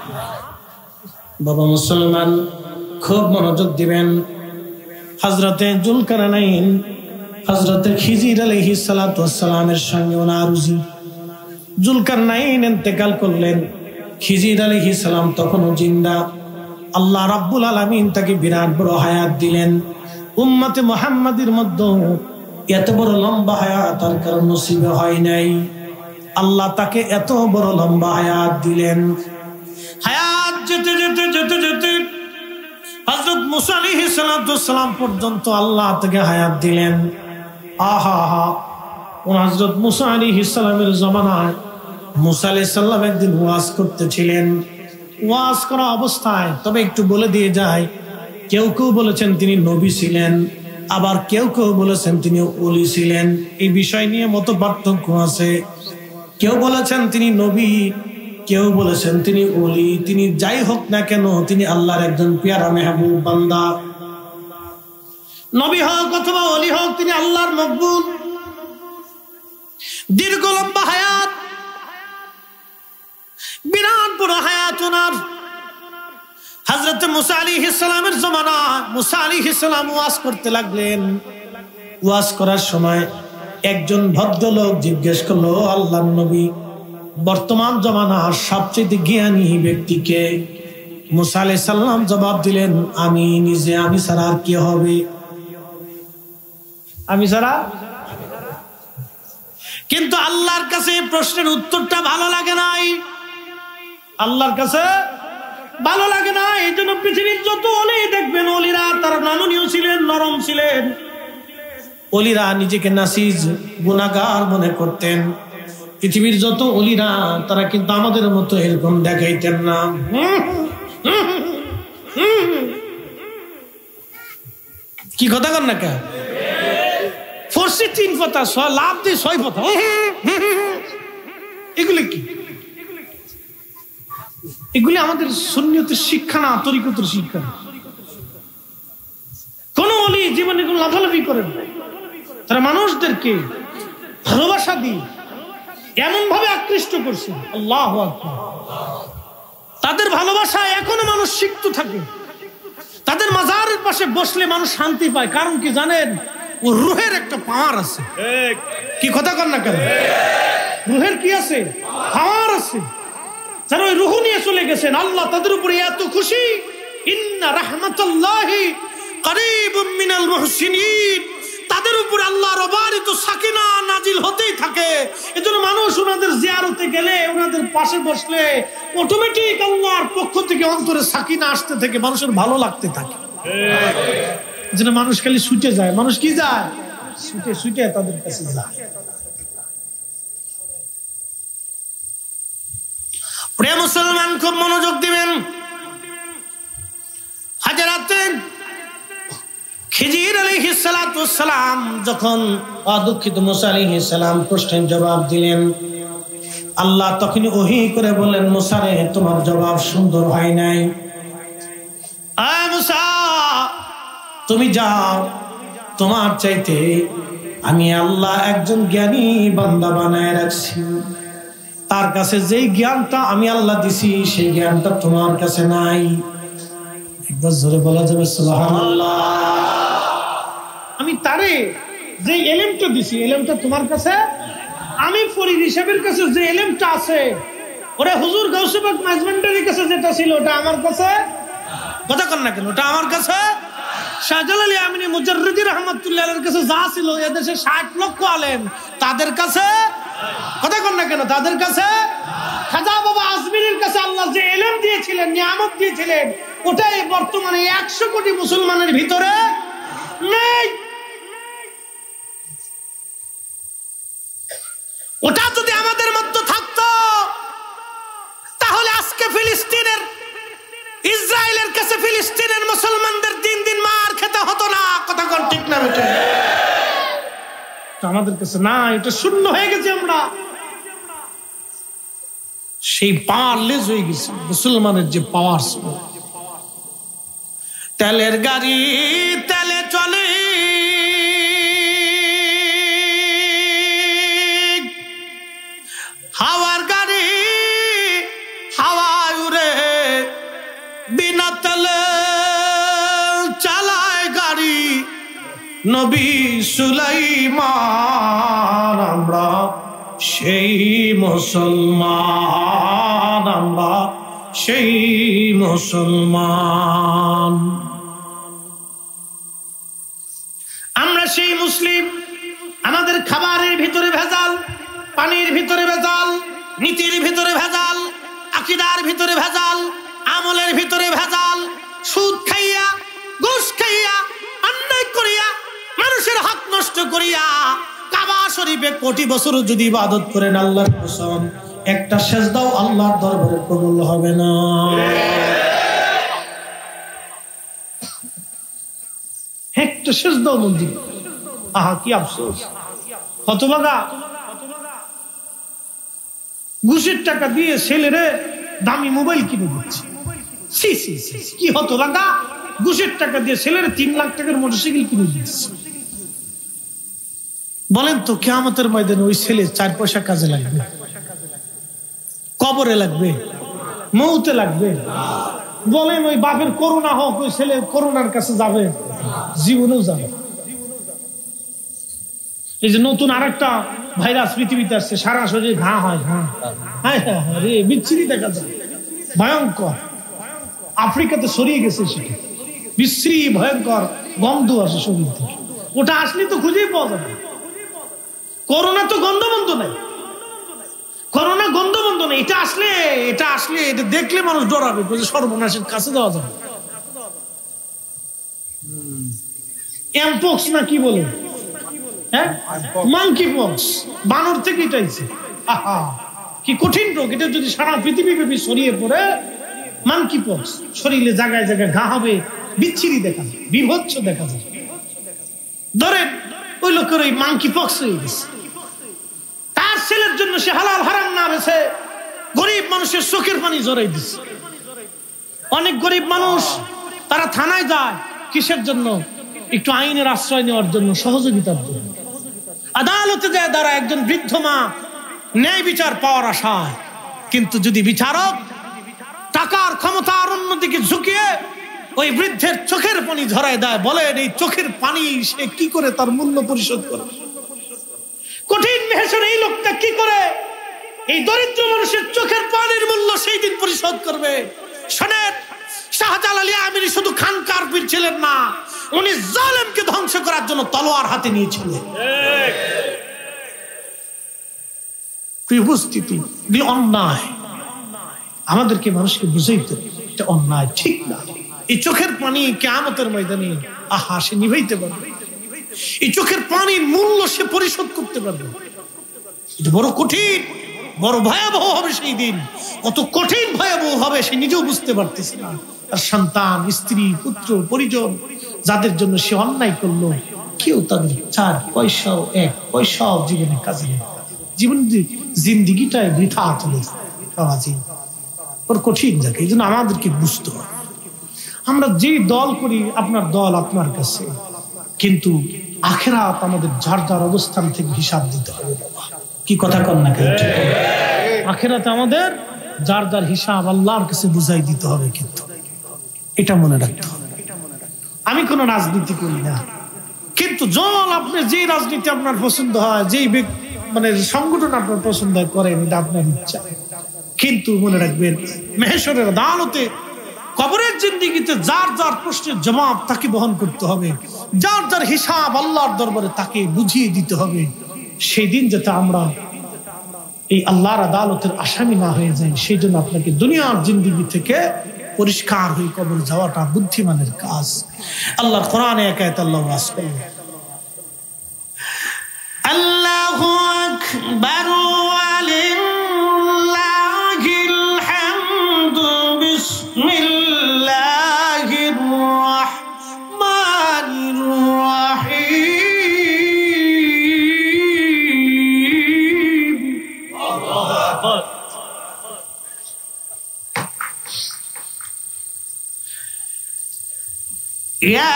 বাবা মুসলমান খুব মনোযোগ দিবেন। হযরতে জুলকারনাইন হযরতে খিজির আলাইহিস সালাতু ওয়াস সালামের সঙ্গে ওনার উজি। জুলকারনাইন ইন্তেকাল করলেন, খিজির আলাইহিস সালাম তখনও জিন্দা। আল্লাহ রাব্বুল আলামিন তাকে বিরাট বড় হায়াত দিলেন। উম্মতে মুহাম্মাদের মধ্যে এত বড় লম্বা হায়াত আর কারো নসিবে হয় নাই। আল্লাহ তাকে এত বড় লম্বা হায়াত দিলেন। হায়াত যেতে যেতে যেতে যেতে হযরত মুসা আলাইহিস সালাতু ওয়াস সালাম পর্যন্ত আল্লাহ তাকে হায়াত দিলেন। আহা হা, ওন হযরত মুসা আলাইহিস সালামের জামানায় মুসা আলাইহিস সালাম একদিন ওয়াজ করতেছিলেন। ওয়াজ করা অবস্থায়, তবে একটু বলে দিয়ে যায়, কেউ কেউ বলেছেন তিনি নবী ছিলেন, আবার কেউ কেউ বলেছেন তিনি ওলি ছিলেন। এই বিষয় নিয়ে মত পার্থক্য আছে। কেউ বলেছেন তিনি নবী, কেউ বলেছেন তিনি ওলি। তিনি যাই হোক না কেন, তিনি আল্লাহর একজন পেয়ারা মেহবুব বান্দা। নবী হোক অথবা ওলি হোক, তিনি আল্লাহর মকবুল। দীর্ঘ লম্বা হায়াত, বিরাট বড় হায়াত ওনার। হযরত মুসা আলাইহিস সালামের জামানা, মুসা আলাইহিস সালাম ওয়াজ করতে লাগলেন। ওয়াজ করার সময় একজন ভদ্রলোক জিজ্ঞেস করলো, আল্লাহর নবী, বর্তমান জামানার সবচেয়ে জ্ঞানী ব্যক্তিকে? মুসা আলাইহিস সালাম জবাব দিলেন, আমি নিজে, আমি ছাড়া আর কে হবে? আমি ছাড়া। কিন্তু আল্লাহর কাছে এই প্রশ্নের উত্তরটা ভালো লাগে নাই। আল্লাহর কাছে ভালো লাগে না। এই জন্য পৃথিবীর যত অলি দেখবেন, অলিরা তারা নমনীয় ছিলেন, নরম ছিলেন। অলিরা নিজেকে নাসিজ, গুনাহগার মনে করতেন। পৃথিবীর যত অলিরা তারা কিন্তু আমাদের মতো এরকম দেখাইতেন না। কি কথা কর না কে? ফরসি তিন কথা, লাভ দিয়ে ছয় কথা। এগুলি কি? এগুলি আমাদের সুন্নিয়তের শিক্ষা না, তরিকতের শিক্ষা। কোন ওলি জীবনে কোন লাফালাফি করেন না। তারা মানুষদেরকে ভালোবাসা দিয়ে এমন ভাবে আকৃষ্ট করছে, আল্লাহু আকবার। তাদের ভালোবাসা এখনো মানুষ শিখতে থাকে। তাদের মাজারের পাশে বসলে মানুষ শান্তি পায়। কারণ কি জানেন? ও রুহের একটা পাওয়ার আছে। কি কথা কর না কেন? রুহের কি আছে? পাওয়ার আছে। যারা ওই রুহ নিয়ে চলে গেছেন, আল্লাহ তাদের উপরে এত খুশি। ইন্না রাহমাতাল্লাহি করিবুম মিনাল মুহসিনিন। তাদের উপরে আল্লাহর অবারিত সাকিনা নাজিল হতেই থাকে। এজন্য মানুষ ওনাদের জিয়ারতে গেলে, ওনাদের পাশে বসলে অটোমেটিক আল্লাহর পক্ষ থেকে অন্তরে সাকিনা আসতে থাকে, মানুষের ভালো লাগতে থাকে। এজন্য মানুষ খালি ছুটে যায়। মানুষ কি যায়? ছুটে ছুটে তাদের কাছে যায়। প্রিয় মুসলমান, খুব মনোযোগ দিবেন। হাজরাতে খিজির আলাইহিস সালাতু ওয়াস সালাম যখন অদুঃখিত মুসা আলাইহিস সালাম প্রশ্নের জবাব দিলেন, আল্লাহ তখন ওহী করে বললেন, মুসা রে, তোমার জবাব সুন্দর হয় নাই। আয় মুসা, তুমি যাও, তোমার চাইতে আমি আল্লাহ একজন জ্ঞানী বান্দা বানায় রাখছি। তার কাছে যেই জ্ঞানটা আমি আল্লাহ দিছি সেই জ্ঞানটা তোমার কাছে নাই। একবার জোরে বলা যাবে সুবহানাল্লাহ। আমি তারে যে এলেমটা দিছি, এলেমটা তোমার কাছে, আমি ফরিদ হিসাবের কাছে যে এলেমটা আছে, ওরে হুজুর গাউসে পাক মাঝবান্ডারির কাছে যেটা ছিল ওটা আমার কাছে, কথা কন না কেন, ওটা আমার কাছে। শাহজালাল আমিনী মুজাররিদি রাহমাতুল্লাহ আলাইহির কাছে যা ছিল এদেশে ষাট লক্ষ আলেম, তাদের কাছে, কথা কন না কেন, তাদের কাছে। খাজা বাবা আজমিরের কাছে আল্লাহ যে এলেম দিয়েছিলেন, নিয়ামত দিয়েছিলেন, ওটাই বর্তমানে একশো কোটি মুসলমানের ভিতরে নেই। ওটা যদি আমাদের মধ্যে থাকতো তাহলে আজকে ফিলিস্তিনের, ইসরায়েলের কাছে ফিলিস্তিনের মুসলমানদের দিন দিন মার খেতে হতো না, কথা কোন ঠিক না বেটা? আমাদের কাছে না, এটা শূন্য হয়ে গেছে। আমরা সেই পাওয়ারলেস হয়ে গেছি। মুসলমানের যে পাওয়ার ছিল, তেলের গাড়ি তেলে চলে, হাওয়ার গাড়ি হাওয়ায় উড়ে, বিনা তেলে চালায় গাড়ি নবী সুলাইমান। আমরা সেই মুসলমান, আমরা সেই মুসলমান, আমরা সেই মুসলিম। আমাদের খাবারের ভিতরে ভেজাল, পানির ভিতরে ভেজাল, নীতির ভিতরে ভেজাল, আকীদার ভিতরে ভেজাল, আমলের ভিতরে ভেজাল। সুদ খাইয়া, ঘুষ খাইয়া, অন্যায় করিয়া, মানুষের হক নষ্ট করিয়া কাবা শরীফে কোটি বছর যদি ইবাদত করেন, আল্লাহর কসম একটা সেজদাও আল্লাহর দরবারে কবুল হবে না। একটা সেজদাও মঞ্জুর। আহা কি আফসোস, হতভাগা। ঘুষের টাকা দিয়ে ছেলেরে দামি মোবাইল কিনে দিচ্ছে। কি হতভাগা, ঘুষের টাকা দিয়ে ছেলের তিন লাখ টাকার মোটরসাইকেল কিনে দিচ্ছে। বলেন তো কিয়ামতের ময়দানে ওই ছেলে চার পয়সা কাজে লাগবে? কবরে লাগবে? মৌতে লাগবে? বলেন ওই বাপের করোনা হোক, ওই ছেলে করোনার কাছে যাবে? জীবনেও যাবে। এই যে নতুন আর একটা ভাইরাস পৃথিবীতে আসছে, সারা শরীরে ঘা হয়, হ্যাঁ রে, বিচ্ছিরি দেখা যায়, ভয়ঙ্কর। আফ্রিকাতে ছড়িয়ে গেছে সেটা, বিশ্রী ভয়ঙ্কর গন্ধ আসে শরীর থেকে। ওটা আসলে তো খুঁজেই পাওয়া যাবে। করোনা তো গন্ধ বন্ধ নাই, করোনা গন্ধ বন্ধ নেই। এটা আসলে, এটা আসলে এটা দেখলে মানুষ ডরাবে, সর্বনাশের কাছে যাওয়া যাবে। এমপক্স না কি বলে, হ্যাঁ মাংকি পক্স, বানর থেকে এটা আইছে। আহা কি কঠিন রোগ এটা, যদি সারা পৃথিবী ব্যাপী ছড়িয়ে পড়ে। মাংকি পক্স, শরীরে জায়গায় জায়গায় ঘা হবে, বিচ্ছিরি দেখা যায়, বিভৎস দেখা যায়। ধরেন ওই লোকের ওই মাংকি পক্স হয়ে গেছে, তার ছেলের জন্য সে হালাল হারাম না বেছে গরিব মানুষের চোখের পানি জড়াই দিচ্ছে। অনেক গরিব মানুষ তারা থানায় যায় কিসের জন্য? একটু আইনের আশ্রয় নেওয়ার জন্য, সহযোগিতার জন্য। আদালতে যায় তারা একজন বৃদ্ধ মা ন্যায় বিচার পাওয়ার আশায়, কিন্তু যদি বিচারক টাকার ক্ষমতার অন্যদিকে ঝুঁকিয়ে ওই বৃদ্ধের চোখের পানি ঝরায় দেয়, বলেন এই চোখের পানি সে কি করে তার মূল্য পরিশোধ করে? কঠিন মেহসর এই লোকটা কি করে এই দরিদ্র মানুষের চোখের পানির মূল্য সেই দিন পরিশোধ করবে? শোনেন, শাহজালাল আমিনী শুধু খানকার পীর ছিলেন না, উনি জালেমকে ধ্বংস করার জন্য তলোয়ার হাতে নিয়েছিলেন। উপস্থিতি অন্যায়, আমাদেরকে মানুষকে বুঝাইতে এটা অন্যায়, ঠিক না। এই চোখের পানি কিয়ামতের ময়দানে আহা সে নিভাইতে পারবে, এই চোখের পানির মূল্য সে পরিশোধ করতে পারবে। এটা বড় কঠিন, বড় ভয়াবহ হবে সেই দিন। কত কঠিন ভয়াবহ হবে সে নিজেও বুঝতে পারতেছে না। তার সন্তান, স্ত্রী, পুত্র, পরিজন যাদের জন্য সে অন্যায় করলো, কেউ তাদের চার পয়সাও এক পয়সাও জীবনে কাজে নেই, জীবন জিন্দিগিটাই বৃথা চলে যায়, ওর কঠিন থাকে। এই জন্য আমাদেরকে বুঝতে হবে, আমরা যে দল করি আপনার দল আপনার কাছে, কিন্তু আখিরাত আমাদের যার যার অবস্থান থেকে হিসাব দিতে হবে। বাবা কি কথা কন না কেন? আখিরাতে আমাদের যার যার হিসাব আল্লাহর কাছে বুঝাই দিতে হবে, কিন্তু এটা মনে রাখতে হবে। আমি কোনো রাজনীতি করি না, কিন্তু জল আপনি যে রাজনীতি আপনার পছন্দ হয়, যেই মানে সংগঠন আপনার পছন্দ হয় করেন, এটা আপনার ইচ্ছা, কিন্তু মনে রাখবেন মেহেশরের আদালতে কবরের জিন্দেগিতে যার যার প্রশ্নের জবাব তাকে বহন করতে হবে, যার যার হিসাব আল্লাহর দরবারে তাকে বুঝিয়ে দিতে হবে। সেই দিন যাতে আমরা এই আল্লাহর আদালতের আসামি না হয়ে যাই, সেই জন্য আপনাকে দুনিয়ার জিন্দেগি থেকে পরিষ্কার হয়ে কবর যাওয়াটা বুদ্ধিমানের কাজ। আল্লাহর কোরআনে এক আয়াতে আল্লাহ ওয়াজ করেন, আল্লাহু আকবার ওয়ালিল্লাহিল হামদু বিসমিল্লাহির রাহমানির রাহিম। আল্লাহু আকবার। ইয়া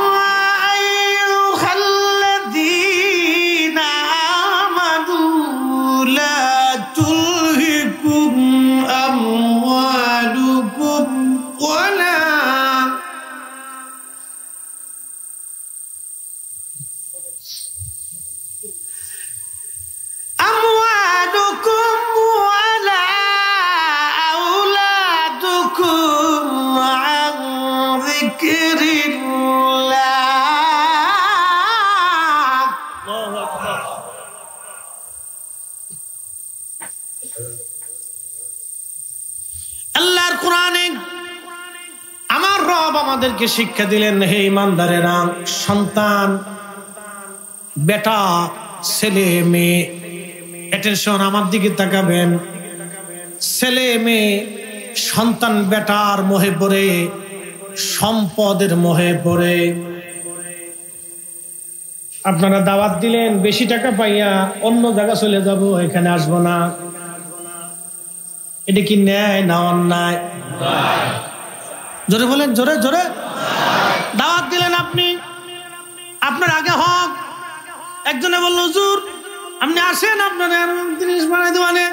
আল্লাহর কোরআনে আমার রব আমাদেরকে শিক্ষা দিলেন, হে ইমানদারেরা, সন্তান বেটা ছেলে মেয়ে, অ্যাটেনশন আমার দিকে তাকাবেন, ছেলে মেয়ে সন্তান বেটার মোহে পড়ে, সম্পদের মোহে পড়ে। আপনারা দাওয়াত দিলেন, বেশি টাকা পাইয়া অন্য জায়গা চলে যাব, এখানে আসবো না, এটা কি ন্যায় না অন্যায়? জোরে বলেন, জোরে জোরে। দাওয়াত দিলেন আপনি, আপনার আগে হক, একজনে বলল হুজুর আপনি আসেন, আপনার জিনিস বানাই দেওয়ানে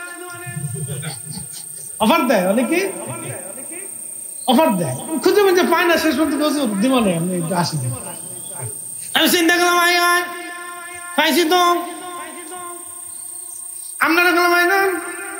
অফার দেয়, অনেকে অফার দেয়, খুঁজে খুঁজে পায় না, শেষ পর্যন্ত হুজুর দিবানে আমি একটু আসি। আমি চিন্তা করলাম ভাই পাইছি তো, আপনারা গেলাম ভাই না,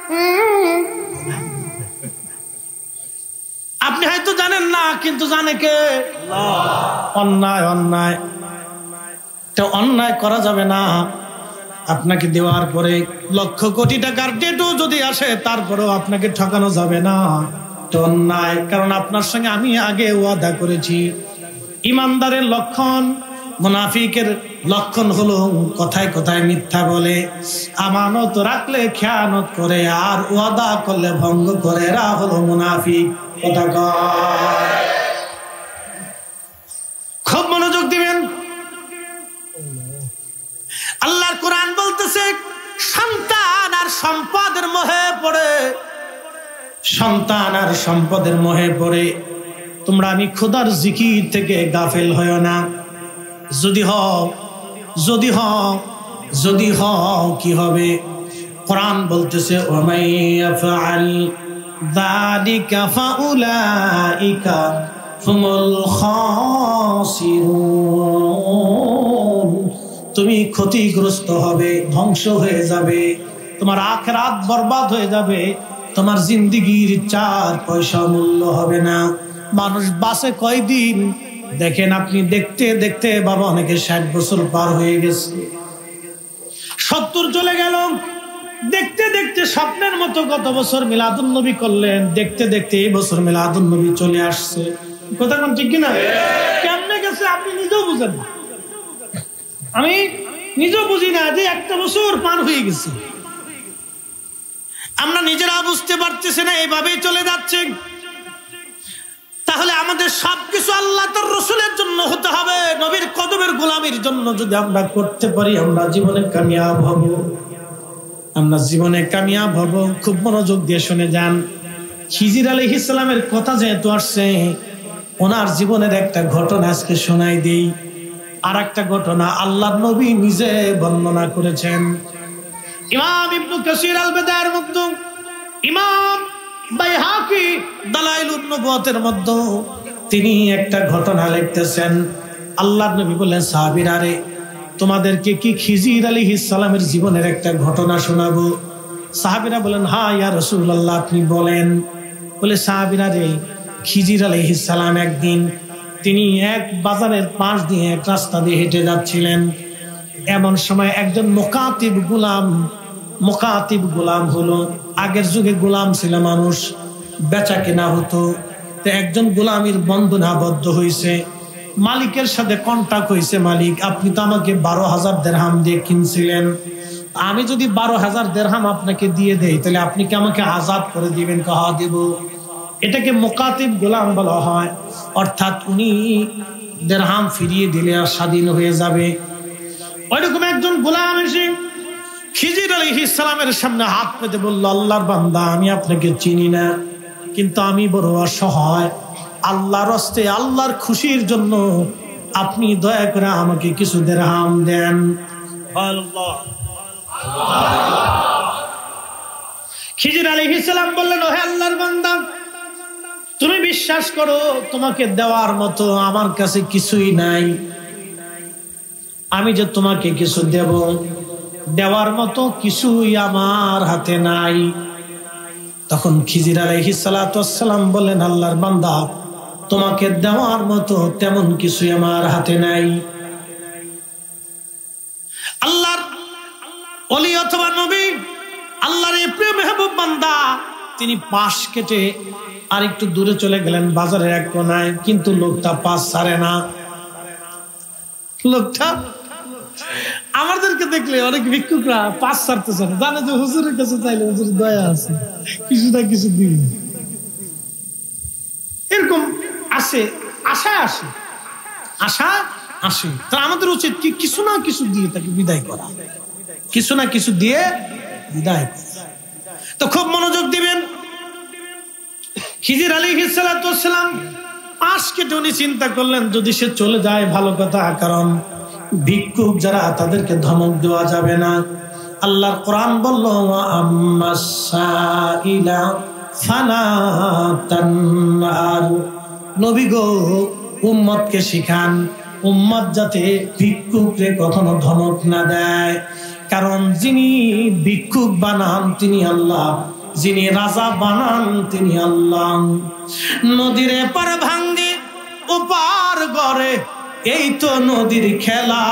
আপনি হয়তো জানেন না, কিন্তু জানে কে? অন্যায় অন্যায় তো অন্যায় করা যাবে না। আপনাকে দেওয়ার পরে লক্ষ কোটি টাকার ডেটও যদি আসে, তারপরেও আপনাকে ঠকানো যাবে না, তো অন্যায়। কারণ আপনার সঙ্গে আমি আগে ওয়াদা করেছি। ইমানদারের লক্ষণ, মুনাফিকের লক্ষণ হলো কথায় কথায় মিথ্যা বলে, আমানত রাখলে খেয়ানত করে, আর ওয়াদা করলে ভঙ্গ করে, এরা হলো মুনাফিক। কথা কয়, খুব মনোযোগ দিবেন। আল্লাহর কোরআন বলতেছে, সন্তান আর সম্পদের মোহে পড়ে, সন্তান আর সম্পদের মোহে পড়ে তোমরা আমি খোদার জিকির থেকে গাফেল হয়ো না। যদি হও যদি হও যদি হও কি হবে? কোরআন বলতেছে, ওয়ামাইয়াফআল যালিকা ফাউলাইকা হুমুল খাসিরুন। তুমি ক্ষতিগ্রস্ত হবে, ধ্বংস হয়ে যাবে, তোমার আখিরাত বরবাদ হয়ে যাবে, তোমার জিন্দেগির চার পয়সা মূল্য হবে না। মানুষ বাঁচে কয়দিন দেখেন আপনি, দেখতে দেখতে বাবা অনেকে ষাট বছর পার হয়ে গেছে, সত্তর চলে গেল, দেখতে দেখতে স্বপ্নের মতো গত বছর মিলাদুন নবী করলেন, দেখতে দেখতে এই বছর মিলাদুন নবী চলে আসছে। কথা কোন ঠিক কিনা? কেমনে গেছে আপনি নিজেও বুঝেন না, আমি নিজেও বুঝি না যে একটা বছর পার হয়ে গেছে। আমরা নিজেরা বুঝতে পারতেছি না, এইভাবেই চলে যাচ্ছে। তাহলে আমাদের সবকিছু আল্লাহ তার রাসূলের জন্য হতে হবে, নবীর কদমের গোলামির জন্য যদি আমরা করতে পারি আমরা জীবনে কামিয়াব হব, আমরা জীবনে কামিয়াব হব। খুব মনোযোগ দিয়ে শুনে যান। খিজির আলাইহিস সালামের কথা যেহেতু আসছে, ওনার জীবনের একটা ঘটনা আজকে শোনাই দেই। আর একটা ঘটনা আল্লাহর নবী নিজে বর্ণনা করেছেন। ইমাম ইবনে কাসির আল বিদায়ের মধ্যে, ইমাম বাইহাকি দালাইলুন নবুওয়াতের মধ্যে তিনি একটা ঘটনা লিখতেছেন। আল্লাহর নবী বললেন, সাহাবীরা রে, তোমাদেরকে কি খিজির আলাইহিস সালামের জীবনের একটা ঘটনা শোনাবো? সাহাবীরা বলেন, হ্যাঁ ইয়া রাসূলুল্লাহ, আপনি বলেন। বলে, সাহাবীরা রে, খিজির আলাইহিস সালাম একদিন তিনি এক বাজারের পাশ দিয়ে এক রাস্তা দিয়ে হেঁটে যাচ্ছিলেন। এমন সময় একজন মুকাতিব গোলাম, মুকাতিব গোলাম হলো, আগের যুগে গোলাম ছিল মানুষ, বেচা কেনা হতো। তো একজন গোলামের বন্ধন আবদ্ধ হয়েছে, মালিকের সাথে কন্টাক্ট হয়েছে, মালিক আপনি তো আমাকে বারো হাজার দেরহাম দিয়ে কিনছিলেন, আমি যদি বারো হাজার দেরহাম আপনাকে দিয়ে দেই তাহলে আপনি কি আমাকে আজাদ করে দিবেন? কাহা দেব। এটাকে মুকাতিব গোলাম বলা হয়, অর্থাৎ উনি দেরহাম ফিরিয়ে দিলে আর স্বাধীন হয়ে যাবে। ওইরকম একজন গোলাম এসে খিজির আলাইহিস সালামের সামনে হাত পেতে বলল, আল্লাহর বান্দা, আমি আপনাকে চিনি না, কিন্তু আমি বড় অসহায়, আল্লাহর হস্তে আল্লাহর খুশির জন্য আপনি দয়া করে আমাকে কিছু দেরহাম দেন। আল্লাহ খিজির আলাইহিস সালাম বললেন, ওহে আল্লাহর বান্দা, তুমি বিশ্বাস করো তোমাকে দেওয়ার মতো আমার কাছে কিছুই নাই, আমি যে তোমাকে কিছু দেব, দেওয়ার মতো কিছুই আমার হাতে নাই। তখন খিজির আলাইহিস সালাতু ওয়াস সালাম বললেন, আল্লাহর বান্দা, তোমাকে দেওয়ার মতো তেমন কিছুই আমার হাতে নাই। আল্লাহর ওলি অথবা নবী, আল্লাহর এই প্রিয় মেহবুব বান্দা, তিনি পাশ কেটে আর একটু দূরে চলে গেলেন বাজারের এক কোনায়, কিন্তু লোকটা পাশ ছাড়ে না। লোকটা আমাদেরকে দেখলে অনেক ভিক্ষুকরা পাশ ছাড়তেছে না, জানে যে হুজুরের কাছে চাইলে হুজুরের দয়া আছে, কিছু না কিছু দিন, এরকম আসে, আশা আসে, আশা আসে। তা আমাদের উচিত কি কিছু না কিছু দিয়ে তাকে বিদায় করা, কিছু না কিছু দিয়ে বিদায় করা। তো খুব মনোযোগ দিবেন। খিজির আলাইহিস সালাতু ওয়াস সালাম পাশ কেটে উনি চিন্তা করলেন, যদি সে চলে যায় ভালো কথা, কারণ ভিক্ষুক যারা তাদেরকে ধমক দেওয়া যাবে না। আল্লাহর কোরআন বলল, ওয়া আম্মাস সাইলা ফালা তানহার, নবী গো উম্মতকে শিখান, উম্মত যাতে ভিক্ষুককে কখনো ধমক না দেয়, কারণ যিনি ভিক্ষুক বানান তিনি আল্লাহ, যিনি রাজা বানান তিনি আল্লাহ। নদীর এপার ভাঙ্গে ওপার গড়ে, এই তো নদীর খেলা,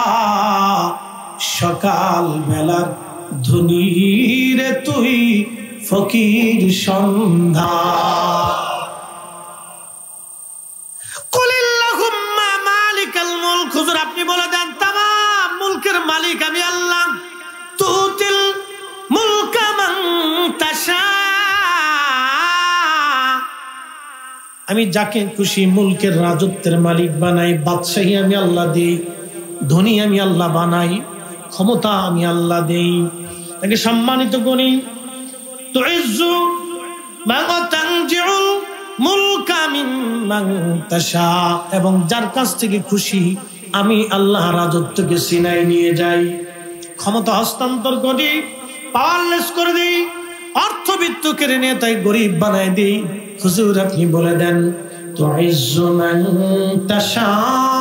সকাল বেলার ধনী রে তুই ফকির সন্ধ্যা। কুলিল্লাহুম্মা মালিকাল মুলক, হুজুর আপনি বলে দেন তামাম মুলকের মালিক আমি আল্লাহ। তুতিল মুলকা মান তাশা, আমি যাকে খুশি মুলকের রাজত্বের মালিক বানাই, বাদশাহী আমি আল্লাহ দেই, ধনী আমি আল্লাহ বানাই, ক্ষমতা আমি আল্লাহ দেই, তাকে সম্মানিত করি। তুইজ্জু মান তানজিউল মুলকা মিম্মান তাশা, এবং যার কাছ থেকে খুশি আমি আল্লাহ রাজত্বকে সিনাই নিয়ে যাই, ক্ষমতা হস্তান্তর করি, পাওয়ারলেস করে দিই, অর্থবিত্ত কেড়ে নিয়ে তাই গরিব বানাই দিই। হুজুর আপনি বলে দেন, তুইজ্জু মান তাশা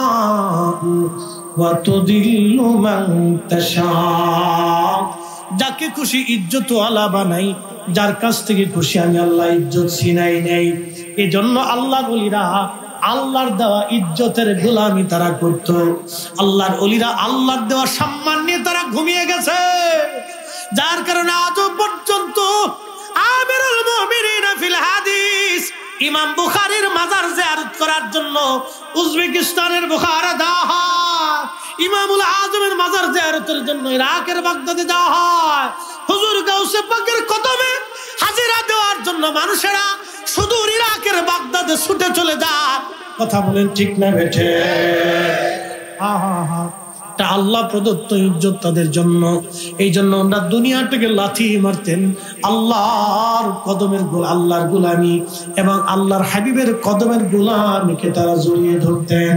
ওয়া তুদিল্লু মান তাশা, যাকে খুশি ইজ্জত ওয়ালা বানাই, যার কাছ থেকে খুশি আমি আল্লাহ ইজ্জত ছিনাই নেই। এই জন্য আল্লাহর ওলিরা আল্লাহর দেওয়া ইজ্জতের গোলামি তারা করত। আল্লাহর ওলিরা আল্লাহর দেওয়া সম্মান নিয়ে তারা ঘুমিয়ে গেছে, যার কারণে আজও পর্যন্ত আমিরুল মুমিনিন ফিল হাদিস ইমাম বুখারীর মাজার জিয়ারত করার জন্য উজবেকিস্তানের বুখারা যাওয়া হয়, ইমামুল আজমের মাজার জিয়ারতের জন্য ইরাকের বাগদাদে যাওয়া হয়, হুজুর গাউসে পাকের কদমে হাজিরা দেওয়ার জন্য মানুষেরা সুদূর ইরাক ইরাকের বাগদাদে ছুটে চলে যায়। কথা বলেন ঠিক না বেঠে? হা হা হা আল্লাহ প্রদত্ত ইজ্জত তাদের জন্য। এই জন্য ওনারা দুনিয়া থেকে লাথি মারতেন, আল্লাহর কদমের আল্লাহর গোলামি এবং আল্লাহর হাবিবের কদমের গোলামিকে তারা জড়িয়ে ধরতেন।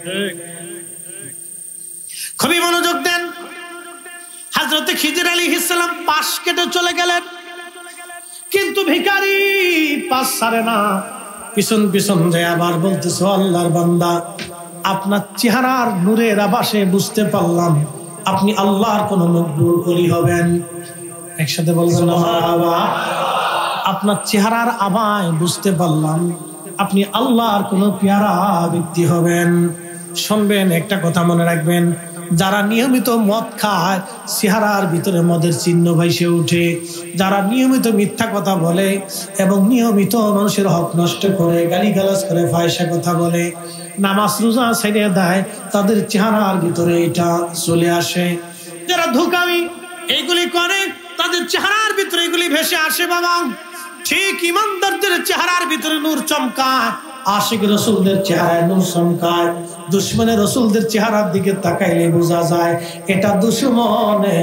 খুবই মনোযোগ দেন। হযরত খিজির আলাইহিস সালাম পাশ কেটে চলে গেলেন, কিন্তু ভিখারি পাশ ছাড়ে না, পিছন পিছন যায় আবার বলতেছে, আল্লাহর বান্দা, আপনার চেহারার নূরের আভাসে বুঝতে পারলাম আপনি আল্লাহর কোন মকবুল ওলি হবেন। একসাথে বলছেন মারহাবা। আপনার চেহারার আভায় বুঝতে পারলাম আপনি আল্লাহর কোন পেয়ারা ব্যক্তি হবেন। শুনবেন, একটা কথা মনে রাখবেন, যারা নিয়মিত মদ খায় চেহারার ভিতরে মদের চিহ্ন ভাইসে উঠে। যারা নিয়মিত মিথ্যা কথা বলে এবং নিয়মিত মানুষের হক নষ্ট করে, গালিগালাজ করে, ফাহিশা কথা বলে, নামাজ রোজা ছেড়ে দেয়, তাদের চেহারার ভিতরে এটা চলে আসে। যারা ধোঁকামি এইগুলি করে তাদের চেহারার ভিতরে এগুলি ভেসে আসে। বাবা, ঠিক ইমানদারদের চেহারার ভিতরে নূর চমকায়, আশিক রাসূলদের চেহারায় নূর চমকায়। দুশমনের রাসূলদের চেহারার দিকে তাকাইলে বোঝা যায় এটা দুশমনে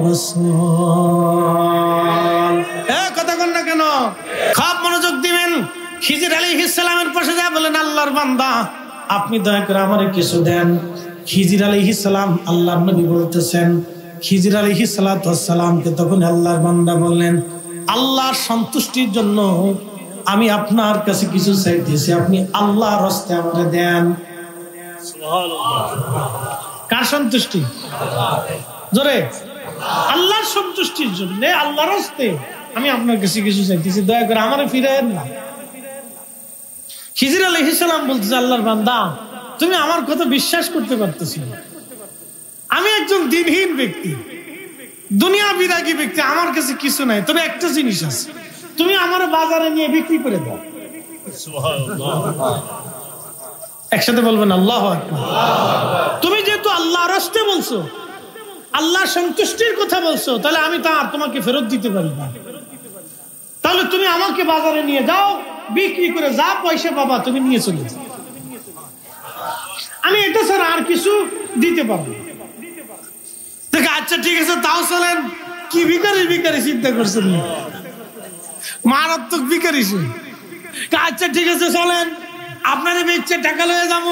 রাসূল। এ কথা বল না কেন? খুব মনোযোগ দিবেন। খিজির আলাইহিস সালামের পাশে যা বলেন, আল্লাহর বান্দা, আপনি দয়া করে আমারে কিছু দেন। খিজির আলাইহিস সালাম আল্লাহর নবী বলতেছেন, খিজির আলাইহিস সালাতু ওয়াস সালামকে তখন আল্লাহর বান্দা বললেন, আল্লাহর সন্তুষ্টির জন্য আমি আপনার কাছে কিছু চাইতেছি, আপনি আল্লাহর রাস্তে আমারে দেন। সুবহানাল্লাহ। কার সন্তুষ্টি? জোরে, আল্লাহর সন্তুষ্টির জন্য আল্লাহর রাস্তে আমি আপনার কাছে কিছু চাইতেছি, দয়া করে আমারে ফিরায়েন না। খিজির আলাইহিস সালাম বলতেছে, আল্লাহর বান্দা, তুমি আমার কথা বিশ্বাস করতে পারতেছি না। আমি একজন দ্বীনহীন ব্যক্তি, দুনিয়া বিরাগী ব্যক্তি, আমার কাছে কিছু নাই, তবে একটা জিনিস আছে, তুমি আমার বাজারে নিয়ে বিক্রি করে দাও। একসাথে বলবেন আল্লাহু আকবার। তুমি যেহেতু আল্লাহর রাস্তে বলছো, আল্লাহর সন্তুষ্টির কথা বলছো, তাহলে আমি তা আর তোমাকে ফেরত দিতে পারি না। তাহলে তুমি আমাকে বাজারে নিয়ে যাও, বিক্রি করে যা পয়সা পাবা তুমি নিয়ে চলে যাও, আমি এটা ছাড়া আর কিছু দিতে পারবো। আচ্ছা ঠিক আছে, তাও চলেন। কি ভিখারি ভিখারি চিন্তা করছেন, মারাত্মক ভিখারি। আচ্ছা ঠিক আছে, চলেন, আপনার ইচ্ছে টাকা লয়ে যাবো।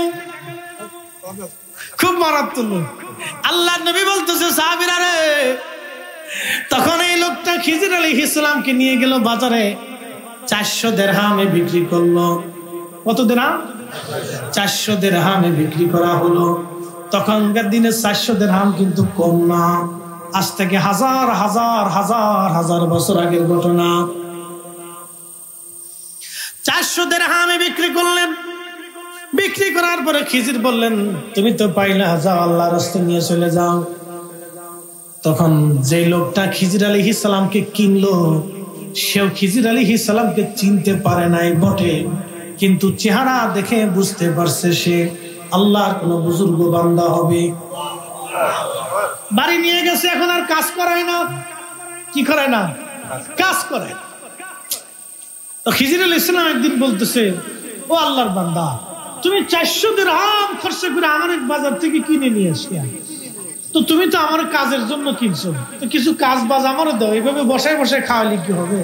খুব মারাত্মক লোক। আল্লাহর নবী বলতেছে, সাহাবীরা রে, তখন এই লোকটা খিজির আলাইহিস সালামকে নিয়ে গেল বাজারে, চারশো দিরহামে বিক্রি করলো। কত দিরহাম? চারশো দিরহামে বিক্রি করা হলো। তখনকার দিনে চারশো দিরহাম কিন্তু কম না, আজ থেকে হাজার হাজার হাজার হাজার বছর আগের ঘটনা। চারশো দিরহামে বিক্রি করলেন। বিক্রি করার পরে খিজির বললেন, তুমি তো পাইলা, যাও আল্লাহর রাস্তায় নিয়ে চলে যাও। তখন যে লোকটা খিজির আলাইহিস সালামকে কিনলো, সেও খিজির আলাইহিস সালামকে চিনতে পারে নাই বটে, কিন্তু চেহারা দেখে বুঝতে পারছে সে আল্লাহর কোন বুজুর্গ বান্দা হবে। বাড়ি নিয়ে গেছে, এখন আর কাজ করায় না। কি করায় না? কাজ করায়। তো খিজির আলাইহিস সালাম একদিন বলতেছে, ও আল্লাহর বান্দা, তুমি চারশো দিরহাম খরচ করে আমার বাজার থেকে কিনে নিয়ে আসলে, তো তুমি তো আমার কাজের জন্য কিনছো, তো কিছু কাজ বাজ আমারও দাও, এইভাবে বসায় বসায় খাওয়ালে কি হবে?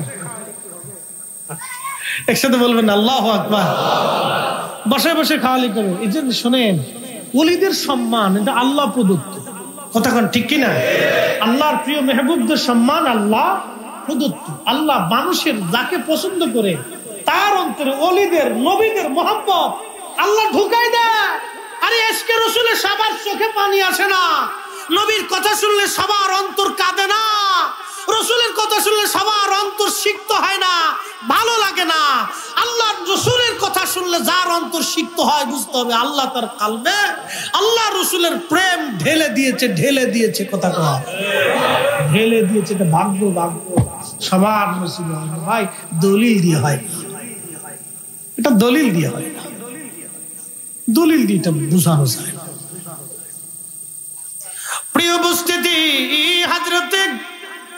একসাথে বলবেন আল্লাহু আকবার। বসায় বসায় খাওয়ালে কি হবে? এই জন্য শোনেন, ওলিদের সম্মান এটা আল্লাহ প্রদত্ত। কথাক্ষণ ঠিক কিনা? আল্লাহর প্রিয় মেহবুবদের সম্মান আল্লাহ প্রদত্ত। আল্লাহ মানুষের যাকে পছন্দ করে তার অন্তরে ওলিদের, নবীদের মোহাম্মত আল্লাহ ঢুকাই দেয়। আরে ইশকে রাসূলের সবার চোখে পানি আসে না, নবীর কথা শুনলে সবার অন্তর কাঁদে না, রাসূলের কথা শুনলে সবার অন্তর সিক্ত হয় না, ভালো লাগে না। আল্লাহর রাসূলের কথা শুনলে যার অন্তর সিক্ত হয়, বুঝতে হবে আল্লাহ তার কলবে আল্লাহ রাসূলের প্রেম ঢেলে দিয়েছে, ঢেলে দিয়েছে। কথা কয় ঢেলে দিয়েছে। এটা ভাগ্য, ভাগ্য সবার নসিব হয় না ভাই, দলিল দিয়ে হয় না। এটা দলিল দিয়ে হয় না, দলিল দিয়ে এটা বুঝানো যায় না। প্রিয় উপস্থিতি, হযরতে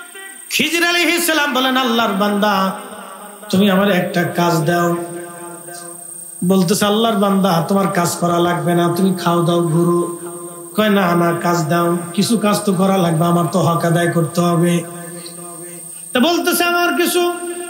খিজির আলাইহিস সালাম বলেন, আল্লাহর বান্দা, তুমি আমার একটা কাজ দাও। বলতেছে আল্লাহর বান্দা তোমার কাজ করা লাগবে না, তুমি খাও দাও ঘুরো। কয় না না কাজ দাও, কিছু কাজ তো করা লাগবে, আমার তো হক আদায় করতে হবে। তা বলতেছে আমার কিছু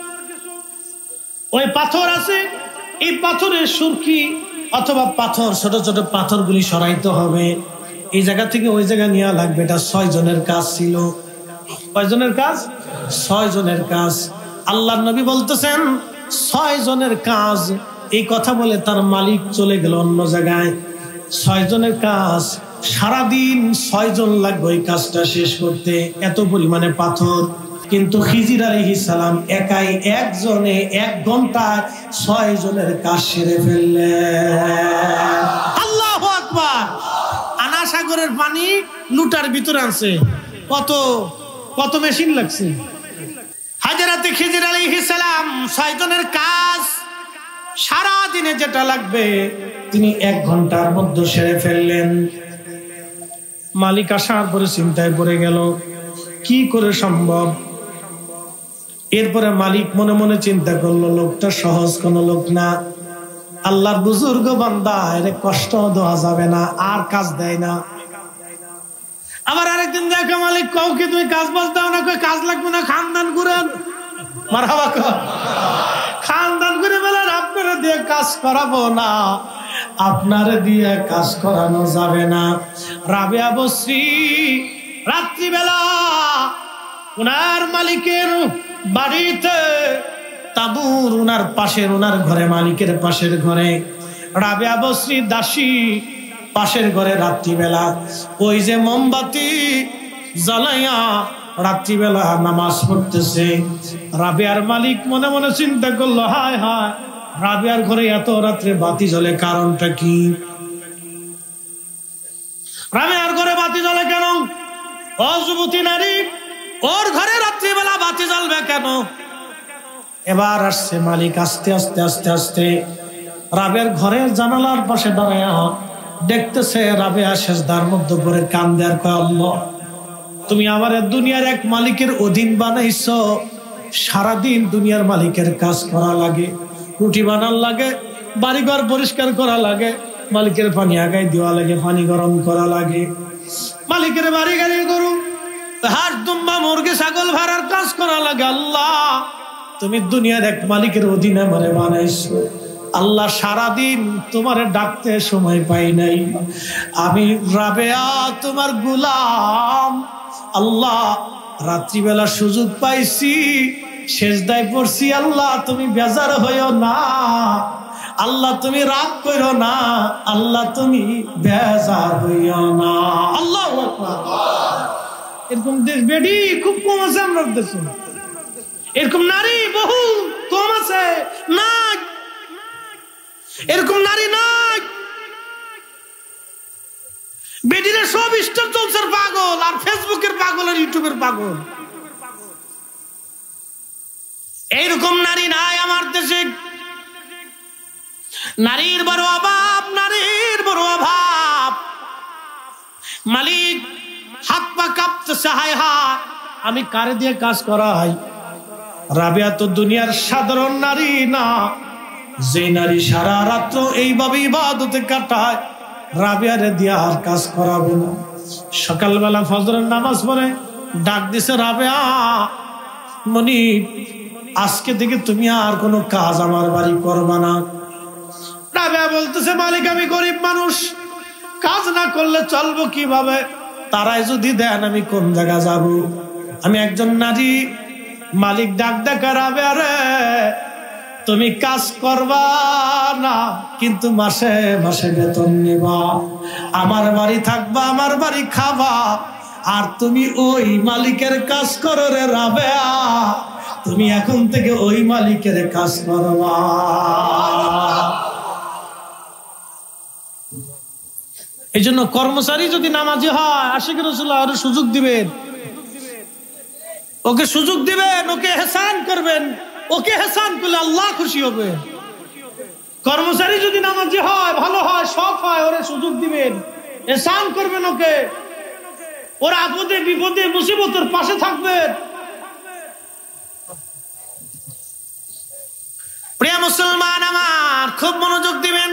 ওই পাথর আছে, এই পাথরের সুরকি অথবা পাথর ছোট ছোট পাথরগুলি সরাইতে হবে, এই জায়গা থেকে ওই জায়গা নেওয়া লাগবে। এটা ছয় জনের কাজ ছিল। কয় জনের কাজ? ছয় জনের কাজ। আল্লাহর নবী বলতেছেন ছয় জনের কাজ। এই কথা বলে তার মালিক চলে গেল অন্য জায়গায়। ছয় জনের কাজ, সারাদিন ছয় জন লাগবে ওই কাজটা শেষ করতে, এত পরিমাণে পাথর। কিন্তু খিজির আলাইহিস সালাম একাই একজনে এক ঘন্টায় ছয় জনের কাজ সেরে ফেললেন। আল্লাহু আকবার। আনা সাগরের পানি লুটার ভিতরে আছে, কত কত মেশিন লাগছে। হযরত খিজির আলাইহিস সালাম ছয় জনের কাজ সারা দিনে যেটা লাগবে তিনি এক ঘন্টার মধ্যে সেরে ফেললেন। মালিক আসার পরে চিন্তায় পড়ে গেল কি করে সম্ভব। এরপরে মালিক মনে মনে চিন্তা করলো লোকটা সহজ কোন লোক না, আল্লাহর বুজুর্গ বান্দা, এর কষ্ট দেওয়া যাবে না, আর কাজ দেয় না। আবার আরেকদিন দেখে মালিক কাউকে তুমি কাজ বাজ দাও না, কাজ লাগবে না, খানদান ঘুরেন। মারহাবা কর। খানদান ঘুরে বলেন আপনারা দিয়ে কাজ করাবো না, আপনারে দিয়ে কাজ করানো যাবে না। রাবেয়া বসরি রাত্রিবেলা উনার মালিকের বাড়িতে তাবুর, উনার পাশের উনার ঘরে, মালিকের পাশের ঘরে রাবেয়া বসরি দাসী পাশের ঘরে রাত্রিবেলা ওই যে মোমবাতি জ্বালাইয়া রাত্রিবেলা নামাজ পড়তেছে। রাবেয়ার মালিক মনে মনে চিন্তা করলো হায় হায়, রাবেয়ার ঘরে এত রাত্রে বাতি জ্বলে, কারণটা কি? রাবেয়ার ঘরে বাতি জ্বলে কেন? ও যুবতী নারী, ওর ঘরে রাত্রিবেলা বাতি জ্বলবে কেন? এবার আসছে মালিক আস্তে আস্তে আস্তে আস্তে রাবেয়ার ঘরের জানালার পাশে দাঁড়ায়া দেখতেছে রাবেয়া সেজদার মধ্যে পড়ে কান্দে আর কয় আল্লাহ, তুমি আমার দুনিয়ার এক মালিকের অধীন বানাইছো, সারাদিন দুনিয়ার মালিকের কাজ করা লাগে, রুটি বানার লাগে, বাড়িঘর পরিষ্কার করা লাগে, মালিকের পানি আগায় দেওয়া লাগে, পানি গরম করা লাগে, মালিকের বাড়ি গাড়ি গরু হাঁস দুম্বা মুরগি ছাগল ভাড়ার কাজ করা লাগে। আল্লাহ, তুমি দুনিয়ার এক মালিকের অধীনে আমারে বানাইছো। আল্লাহ, সারাদিন তোমারে ডাকতে সময় পাই নাই, আমি রাবেয়া তোমার গোলাম। আল্লাহ, রাত্রিবেলা সুযোগ পাইছি, সেজদায় পড়ছি। আল্লাহ, তুমি বেজার হইও না, আল্লাহ তুমি রাগ করো না, আল্লাহ তুমি বেজার হইও না। আল্লাহু আকবার। এরকম দেশ বেডি খুব কম আছে আমরা দেশে, এরকম নারী বহু কম আছে না, এরকম নারী নাই। বেডিরা সব স্টার জলসার পাগল, আর ফেসবুকের পাগল, আর ইউটিউবের পাগল। এইরকম নারী নাই আমার দেশে। নারীর বড় অভাব, নারীর বড় অভাব। মালিক হাত পা কাঁপতেছে, হায় হায় আমি কারে দিয়ে কাজ করাই? রাবেয়া তো দুনিয়ার সাধারণ নারী না, যে নারী সারা রাত্র এইভাবে ইবাদতে কাটায়, রাবেয়ারে দিয়ে আর কাজ করাবো না। সকালবেলা ফজরের নামাজ পড়ে ডাক দিছে, রাবেয়া মনি, আজকে থেকে তুমি আর কোনো কাজ আমার বাড়ি করবা না। রাবেয়া বলতেছে, মালিক আমি গরিব মানুষ, কাজ না করলে চলবো কিভাবে? তারাই যদি দেন আমি কোন জায়গা যাব? আমি একজন নারী। মালিক ডাক দেখা, রাবেয়া রে, তুমি কাজ করবা না, কিন্তু মাসে মাসে বেতন নিবা, আমার বাড়ি থাকবা, আমার বাড়ি খাবা, আর তুমি ওই মালিকের কাজ করো রে রাবেয়া, তুমি এখন থেকে ওই মালিকের কাজ করবা। এই জন্য কর্মচারী যদি নামাজি হয়, আশিক রাসূলুল্লাহ আরো সুযোগ দিবেন, ওকে সুযোগ দিবেন, ওকে ইহসান করবেন, ওকে ইহসান করলে আল্লাহ খুশি হবে। কর্মচারী যদি নামাজি হয়, ভালো হয়, সৎ হয়, ওরে সুযোগ দিবেন, ইহসান করবেন, ওকে ওর আপদে বিপদে মুসিবতের পাশে থাকবেন। প্রিয় মুসলমান আমার, খুব মনোযোগ দিবেন।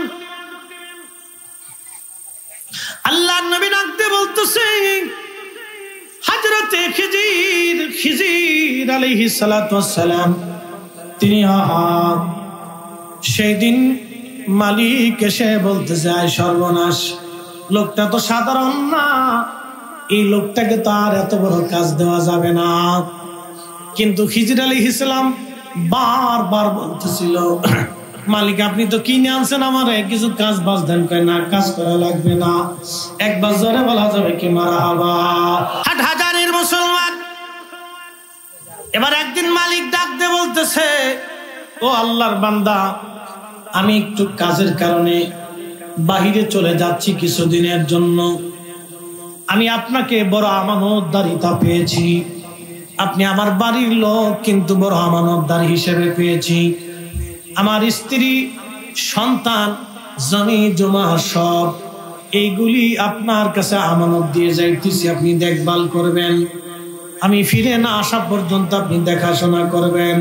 আল্লাহর নবী ডাকতে বলতেছে, হযরতে খিজির খিজির আলাইহিস সালাতু ওয়াস সালাম তিনি আহা সেই দিন মালিক এসে বলতে যায়, সর্বনাশ, লোকটা তো সাধারণ না, এই লোকটাকে তো আর এত বড় কাজ দেওয়া যাবে না। কিন্তু খিজির আলাইহিস সালাম বারবার বলতেছিল, মালিক আপনি তো কিনে আনছেন আমারে, কিছু কাজ বাজ দেন। কয় না, কাজ করা লাগবে না, একবার জোরে বলা যাবে কি মারহাবা। হাট হাজারের মুসলমান, এবার একদিন মালিক ডাক দিয়ে বলতেছে, ও আল্লাহর বান্দা, আমি একটু কাজের কারণে বাহিরে চলে যাচ্ছি কিছুদিনের জন্য। আমি আপনাকে বড় আমানতদারিতা পেয়েছি, আপনি আমার বাড়ির লোক, কিন্তু বড় আমানতদার হিসেবে পেয়েছি। আমার স্ত্রী, সন্তান, জমি জমা সব এইগুলি আপনার কাছে আমানত দিয়ে যাইতেছি, আপনি দেখভাল করবেন। আমি ফিরে না আসা পর্যন্ত আপনি দেখাশোনা করবেন।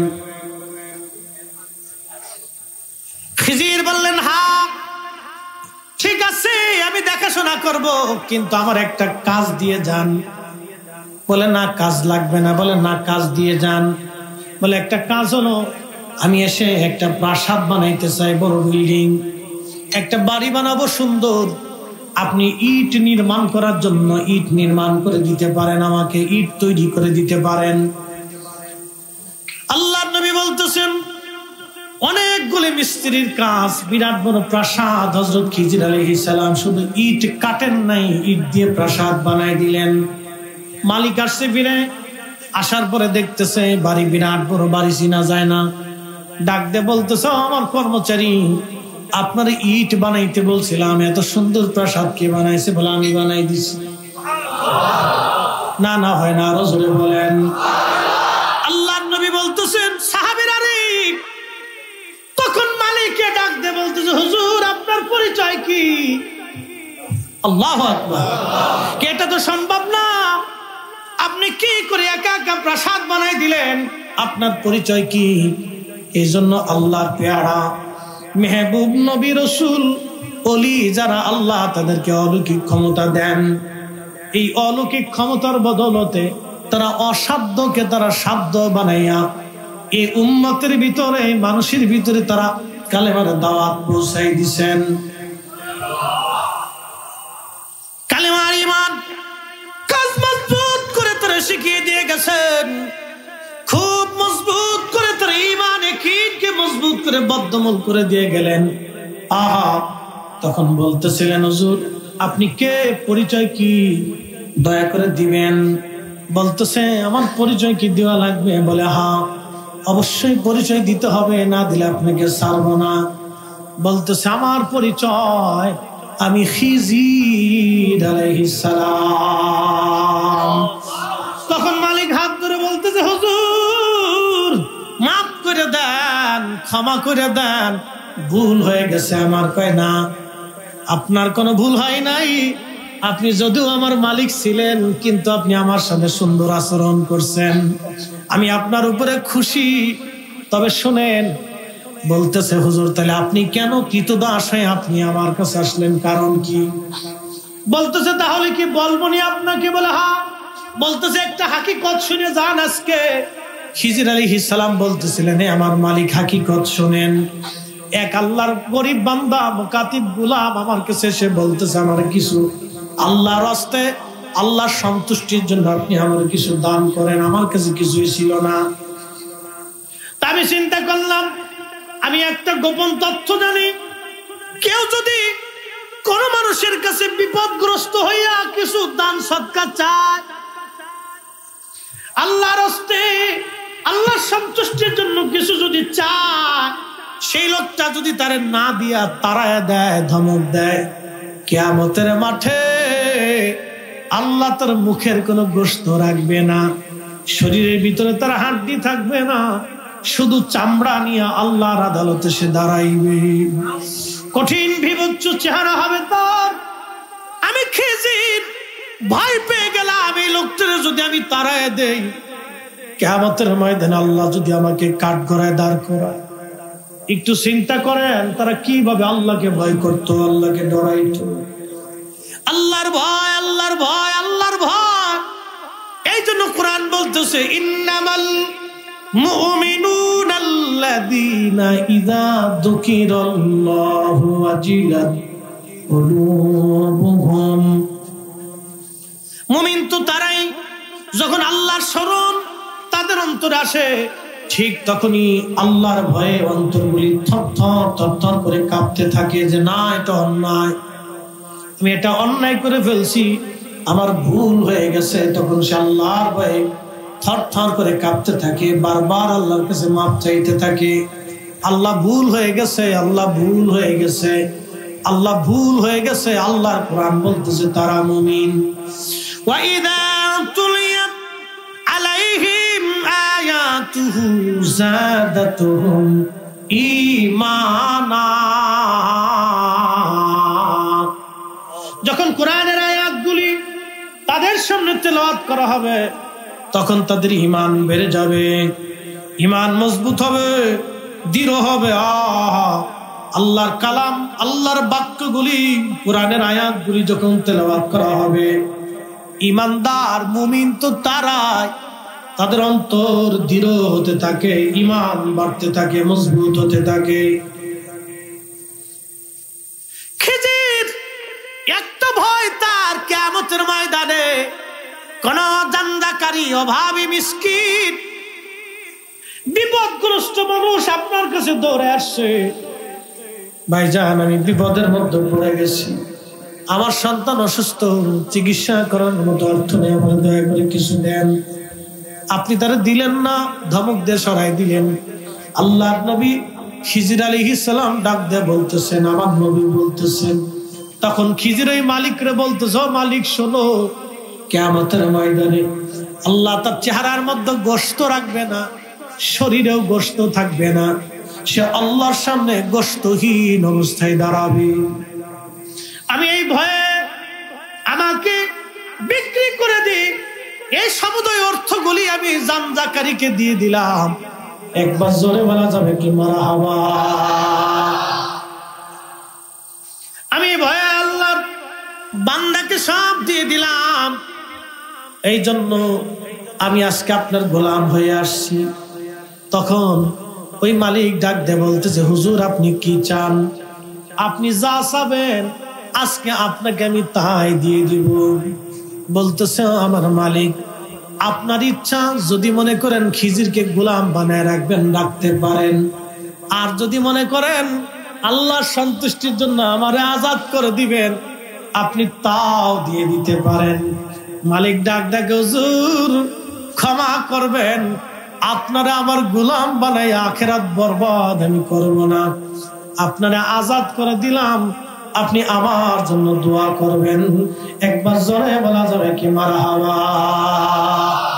খিজির বললেন, হ্যাঁ ঠিক আছে, আমি দেখাশোনা করব, কিন্তু আমার একটা কাজ দিয়ে যান। বলে না, কাজ লাগবে না। বলে না, কাজ দিয়ে যান। বলে একটা কাজ হলো, আমি এসে একটা প্রাসাদ বানাইতে চাই, বড় বিল্ডিং, একটা বাড়ি বানাবো সুন্দর। আপনি ইট নির্মাণ করার জন্য ইট নির্মাণ করে দিতে পারেন, আমাকে ইট তৈরি করে দিতে পারেন। আল্লাহর নবী বলতেছেন, অনেকগুলি মিস্ত্রির কাজ, বিরাট বড় প্রাসাদ। হযরত খিজির আলাইহিস সালাম শুধু ইট কাটেন নাই, ইট দিয়ে প্রাসাদ বানাই দিলেন। মালিক আসছে, ফিরে আসার পরে দেখতেছে বাড়ি বিরাট বড়, বাড়ি চিনা যায় না। ডাক দিয়ে বলতেছে, আমার কর্মচারী, আপনার ইট বানাইতে বলছিলাম, এত সুন্দর প্রাসাদ কে বানাইছে? বলে আমি বানাই দিছি। না না হয় না, আরো জোরে বলেন। আল্লাহর নবী বলতেছেন, সাহাবীরা রে, তখন মালিককে ডাক দিয়ে বলতেছে, হুজুর আপনার পরিচয় কি? আল্লাহু আকবার। এটা তো সম্ভব না, আপনি কি করে একা একা প্রাসাদ বানাই দিলেন? আপনার পরিচয় কি? এই জন্য আল্লাহর পেয়ারা মেহবুব নবী রাসূল ওলি যারা, আল্লাহ তাদেরকে অলৌকিক ক্ষমতা দেন। এই অলৌকিক ক্ষমতার বদলতে তারা অসাধ্যকে তারা সাধ্য বানাইয়া এই উম্মতের ভিতরে, মানুষের ভিতরে তারা কালেমার দাওয়াত পৌঁছাই দিছেন। কালেমার ঈমান কাজ মজবুত করে তারা শিখিয়ে দিয়ে গেছেন, খুব মজবুত করে তারা ঈমান ইয়াকিনকে মজবুত করে বদ্ধমূল করে দিয়ে গেলেন। আহা, তখন বলতেছিলেন, হুজুর আপনি কে, পরিচয় কি, দয়া করে দিবেন। বলতেছে, আমার পরিচয় কি দেওয়া লাগবে? বলে হ্যাঁ, অবশ্যই পরিচয় দিতে হবে, না দিলে আপনাকে ছাড়বো না। বলতেছে, আমার পরিচয়, আমি খিজির আলাইহিস সালাম। তখন মালিক হাত ধরে বলতেছে, হুজুর মাফ করে দেন, ক্ষমা করে দেন, ভুল হয়ে গেছে আমার। কয় না, আপনার কোনো ভুল হয় নাই, আপনি যদিও আমার মালিক ছিলেন, কিন্তু আপনি আমার সাথে সুন্দর আচরণ করছেন, আমি আপনার উপরে খুশি। তবে শুনেন, বলতেছে, হুজুর তাহলে আপনি কেন কৃতদাস হয়ে আপনি আমার কাছে আসলেন, কারণ কি? বলতেছে, তাহলে কি বলবো নি আপনাকে? বলে হ্যাঁ। বলতেছে, একটা হাকিকত শুনে যান আজকে। খিজির আলাইহিস সালাম বলতেছিলেন, আমার মালিক হাকিকত শুনেন। এক আল্লাহর গরিব বান্দা, মুকাতিব গোলাম আমার কাছে এসে বলতেছে, আমার কিছু আল্লাহর রাস্তে, আল্লাহর সন্তুষ্টির জন্য আপনি আমার কিছু দান করেন। আমার কাছে কিছুই ছিল না। তা আমি চিন্তা করলাম, আমি একটা গোপন তথ্য জানি, কেউ যদি কোন মানুষের কাছে বিপদগ্রস্ত হইয়া কিছু দান সদকা চায়, আল্লাহর রাস্তে, আল্লাহর সন্তুষ্টির জন্য কিছু যদি চায়, সেই লোকটা যদি তারে না দিয়া তাড়ায় দেয়, ধমক দেয়, কিয়ামতের মাঠে আল্লাহ তার মুখের কোনো গোশত রাখবে না, শরীরের ভিতরে তার হাড্ডি থাকবে না, শুধু চামড়া নিয়ে আল্লাহর আদালতে সে দাঁড়াইবে। কঠিন বিভৎস চেহারা হবে তার। আমি খিজির ভয় পেয়ে গেলাম, এই লোকটারে যদি আমি তাড়ায় দেই, কিয়ামতের ময়দানে আল্লাহ যদি আমাকে কাঠগড়ায় দাঁড় করায়, একটু চিন্তা করেন তারা কিভাবে আল্লাহকে ভয় করতো, আল্লাহকে ডরাইতো। আল্লাহর ভয়, আল্লাহর ভয়, আল্লাহর ভয়। এই জন্য কোরআন বলতেছে ইন্নামাল মুমিনুনা আল্লাযীনা ইযা যুকিরাল্লাহু ওয়াজিলাত কুলুবুহুম। মুমিন তো তারাই যখন আল্লাহর স্মরণ তাদের অন্তরে আসে, ঠিক তখনই আল্লাহর ভয়ে অন্তরগুলি থরথর থরথর করে কাঁপতে থাকে যে না, এটা অন্যায়, আমি এটা অন্যায় করে ফেলছি, আমার ভুল হয়ে গেছে। তখন সে আল্লাহর ভয়ে থরথর করে কাঁপতে থাকে, বারবার আল্লাহর কাছে মাপ চাইতে থাকে। আল্লাহ ভুল হয়ে গেছে, আল্লাহ ভুল হয়ে গেছে, আল্লাহ ভুল হয়ে গেছে। আল্লাহর কোরআন বলতেছে তারা মুমিন। ওয়াইদা তুলিয়াত আলাইহিম আয়াতুহু যাদাতুহুম ঈমানা। যখন কোরআনের আয়াতগুলি তাদের সামনে তেলাওয়াত করা হবে তখন তাদের ঈমান বেড়ে যাবে, ঈমান মজবুত হবে, দৃঢ় হবে। আহ আল্লাহর কালাম, আল্লাহর বাক্যগুলি, কোরআনের আয়াতগুলি যখন তেলাওয়াত করা হবে, ঈমানদার মুমিন তো তারাই, তাদের অন্তর দৃঢ় হতে থাকে, ঈমান বাড়তে থাকে, মজবুত হতে থাকে। খিজির একটা ভয় তার, কিয়ামতের ময়দানে কোন জান্দাকারী, অভাবী, মিসকিন, বিপদগ্রস্ত মানুষ আপনার কাছে দৌড়ে আসছে, ভাইজান আমি বিপদের মধ্যে পড়ে গেছি, আমার সন্তান অসুস্থ, চিকিৎসা করার মতো অর্থ নেই, আমার দয়া করে কিছু দেন। আপনি তারা দিলেন না, ধমক দিয়ে সরাই দিলেন। আল্লাহর নবী খিজির আলাইহিস সালাম ডাক দিয়ে বলতেছেন, আমার নবী বলতেছেন, তখন খিজির ওই মালিকরে বলতেছে, মালিক শোনো, কিয়ামতের ময়দানে আল্লাহ তার চেহারার মধ্যে গোশত রাখবে না, শরীরেও গোশত থাকবে না, সে আল্লাহর সামনে গোশতহীন অবস্থায় দাঁড়াবে। আমি এই ভয়ে আমাকে বিক্রি করে দিই, এই সমুদয় অর্থগুলি আমি জানজাকারীকে দিয়ে দিলাম। একবার জোরে বলা যাবে কি মারহাবা? আমি ভয়ে আল্লাহর বান্দাকে সব দিয়ে দিলাম, এই জন্য আমি আজকে আপনার গোলাম হয়ে আসছি। তখন ওই মালিক ডাক দিয়ে বলতেছে, হুজুর আপনি কি চান? আপনি যা চাবেন আজকে আপনাকে আমি তাই দিয়ে দিব। বলতেছে, আমার মালিক আপনার ইচ্ছা, যদি মনে করেন খিজিরকে গোলাম বানায় রাখবেন রাখতে পারেন, আর যদি মনে করেন আল্লাহর সন্তুষ্টির জন্য আমারে আজাদ করে দিবেন আপনি তাও দিয়ে দিতে পারেন। মালিক ডাক ডাকে, হুজুর ক্ষমা করবেন, আপনারা আমার গোলাম বানাই আখিরাত বরবাদ আমি করব না, আপনারা আজাদ করে দিলাম, আপনি আমার জন্য দোয়া করবেন। একবার জোরে বলা যাবে কি মারহাবা?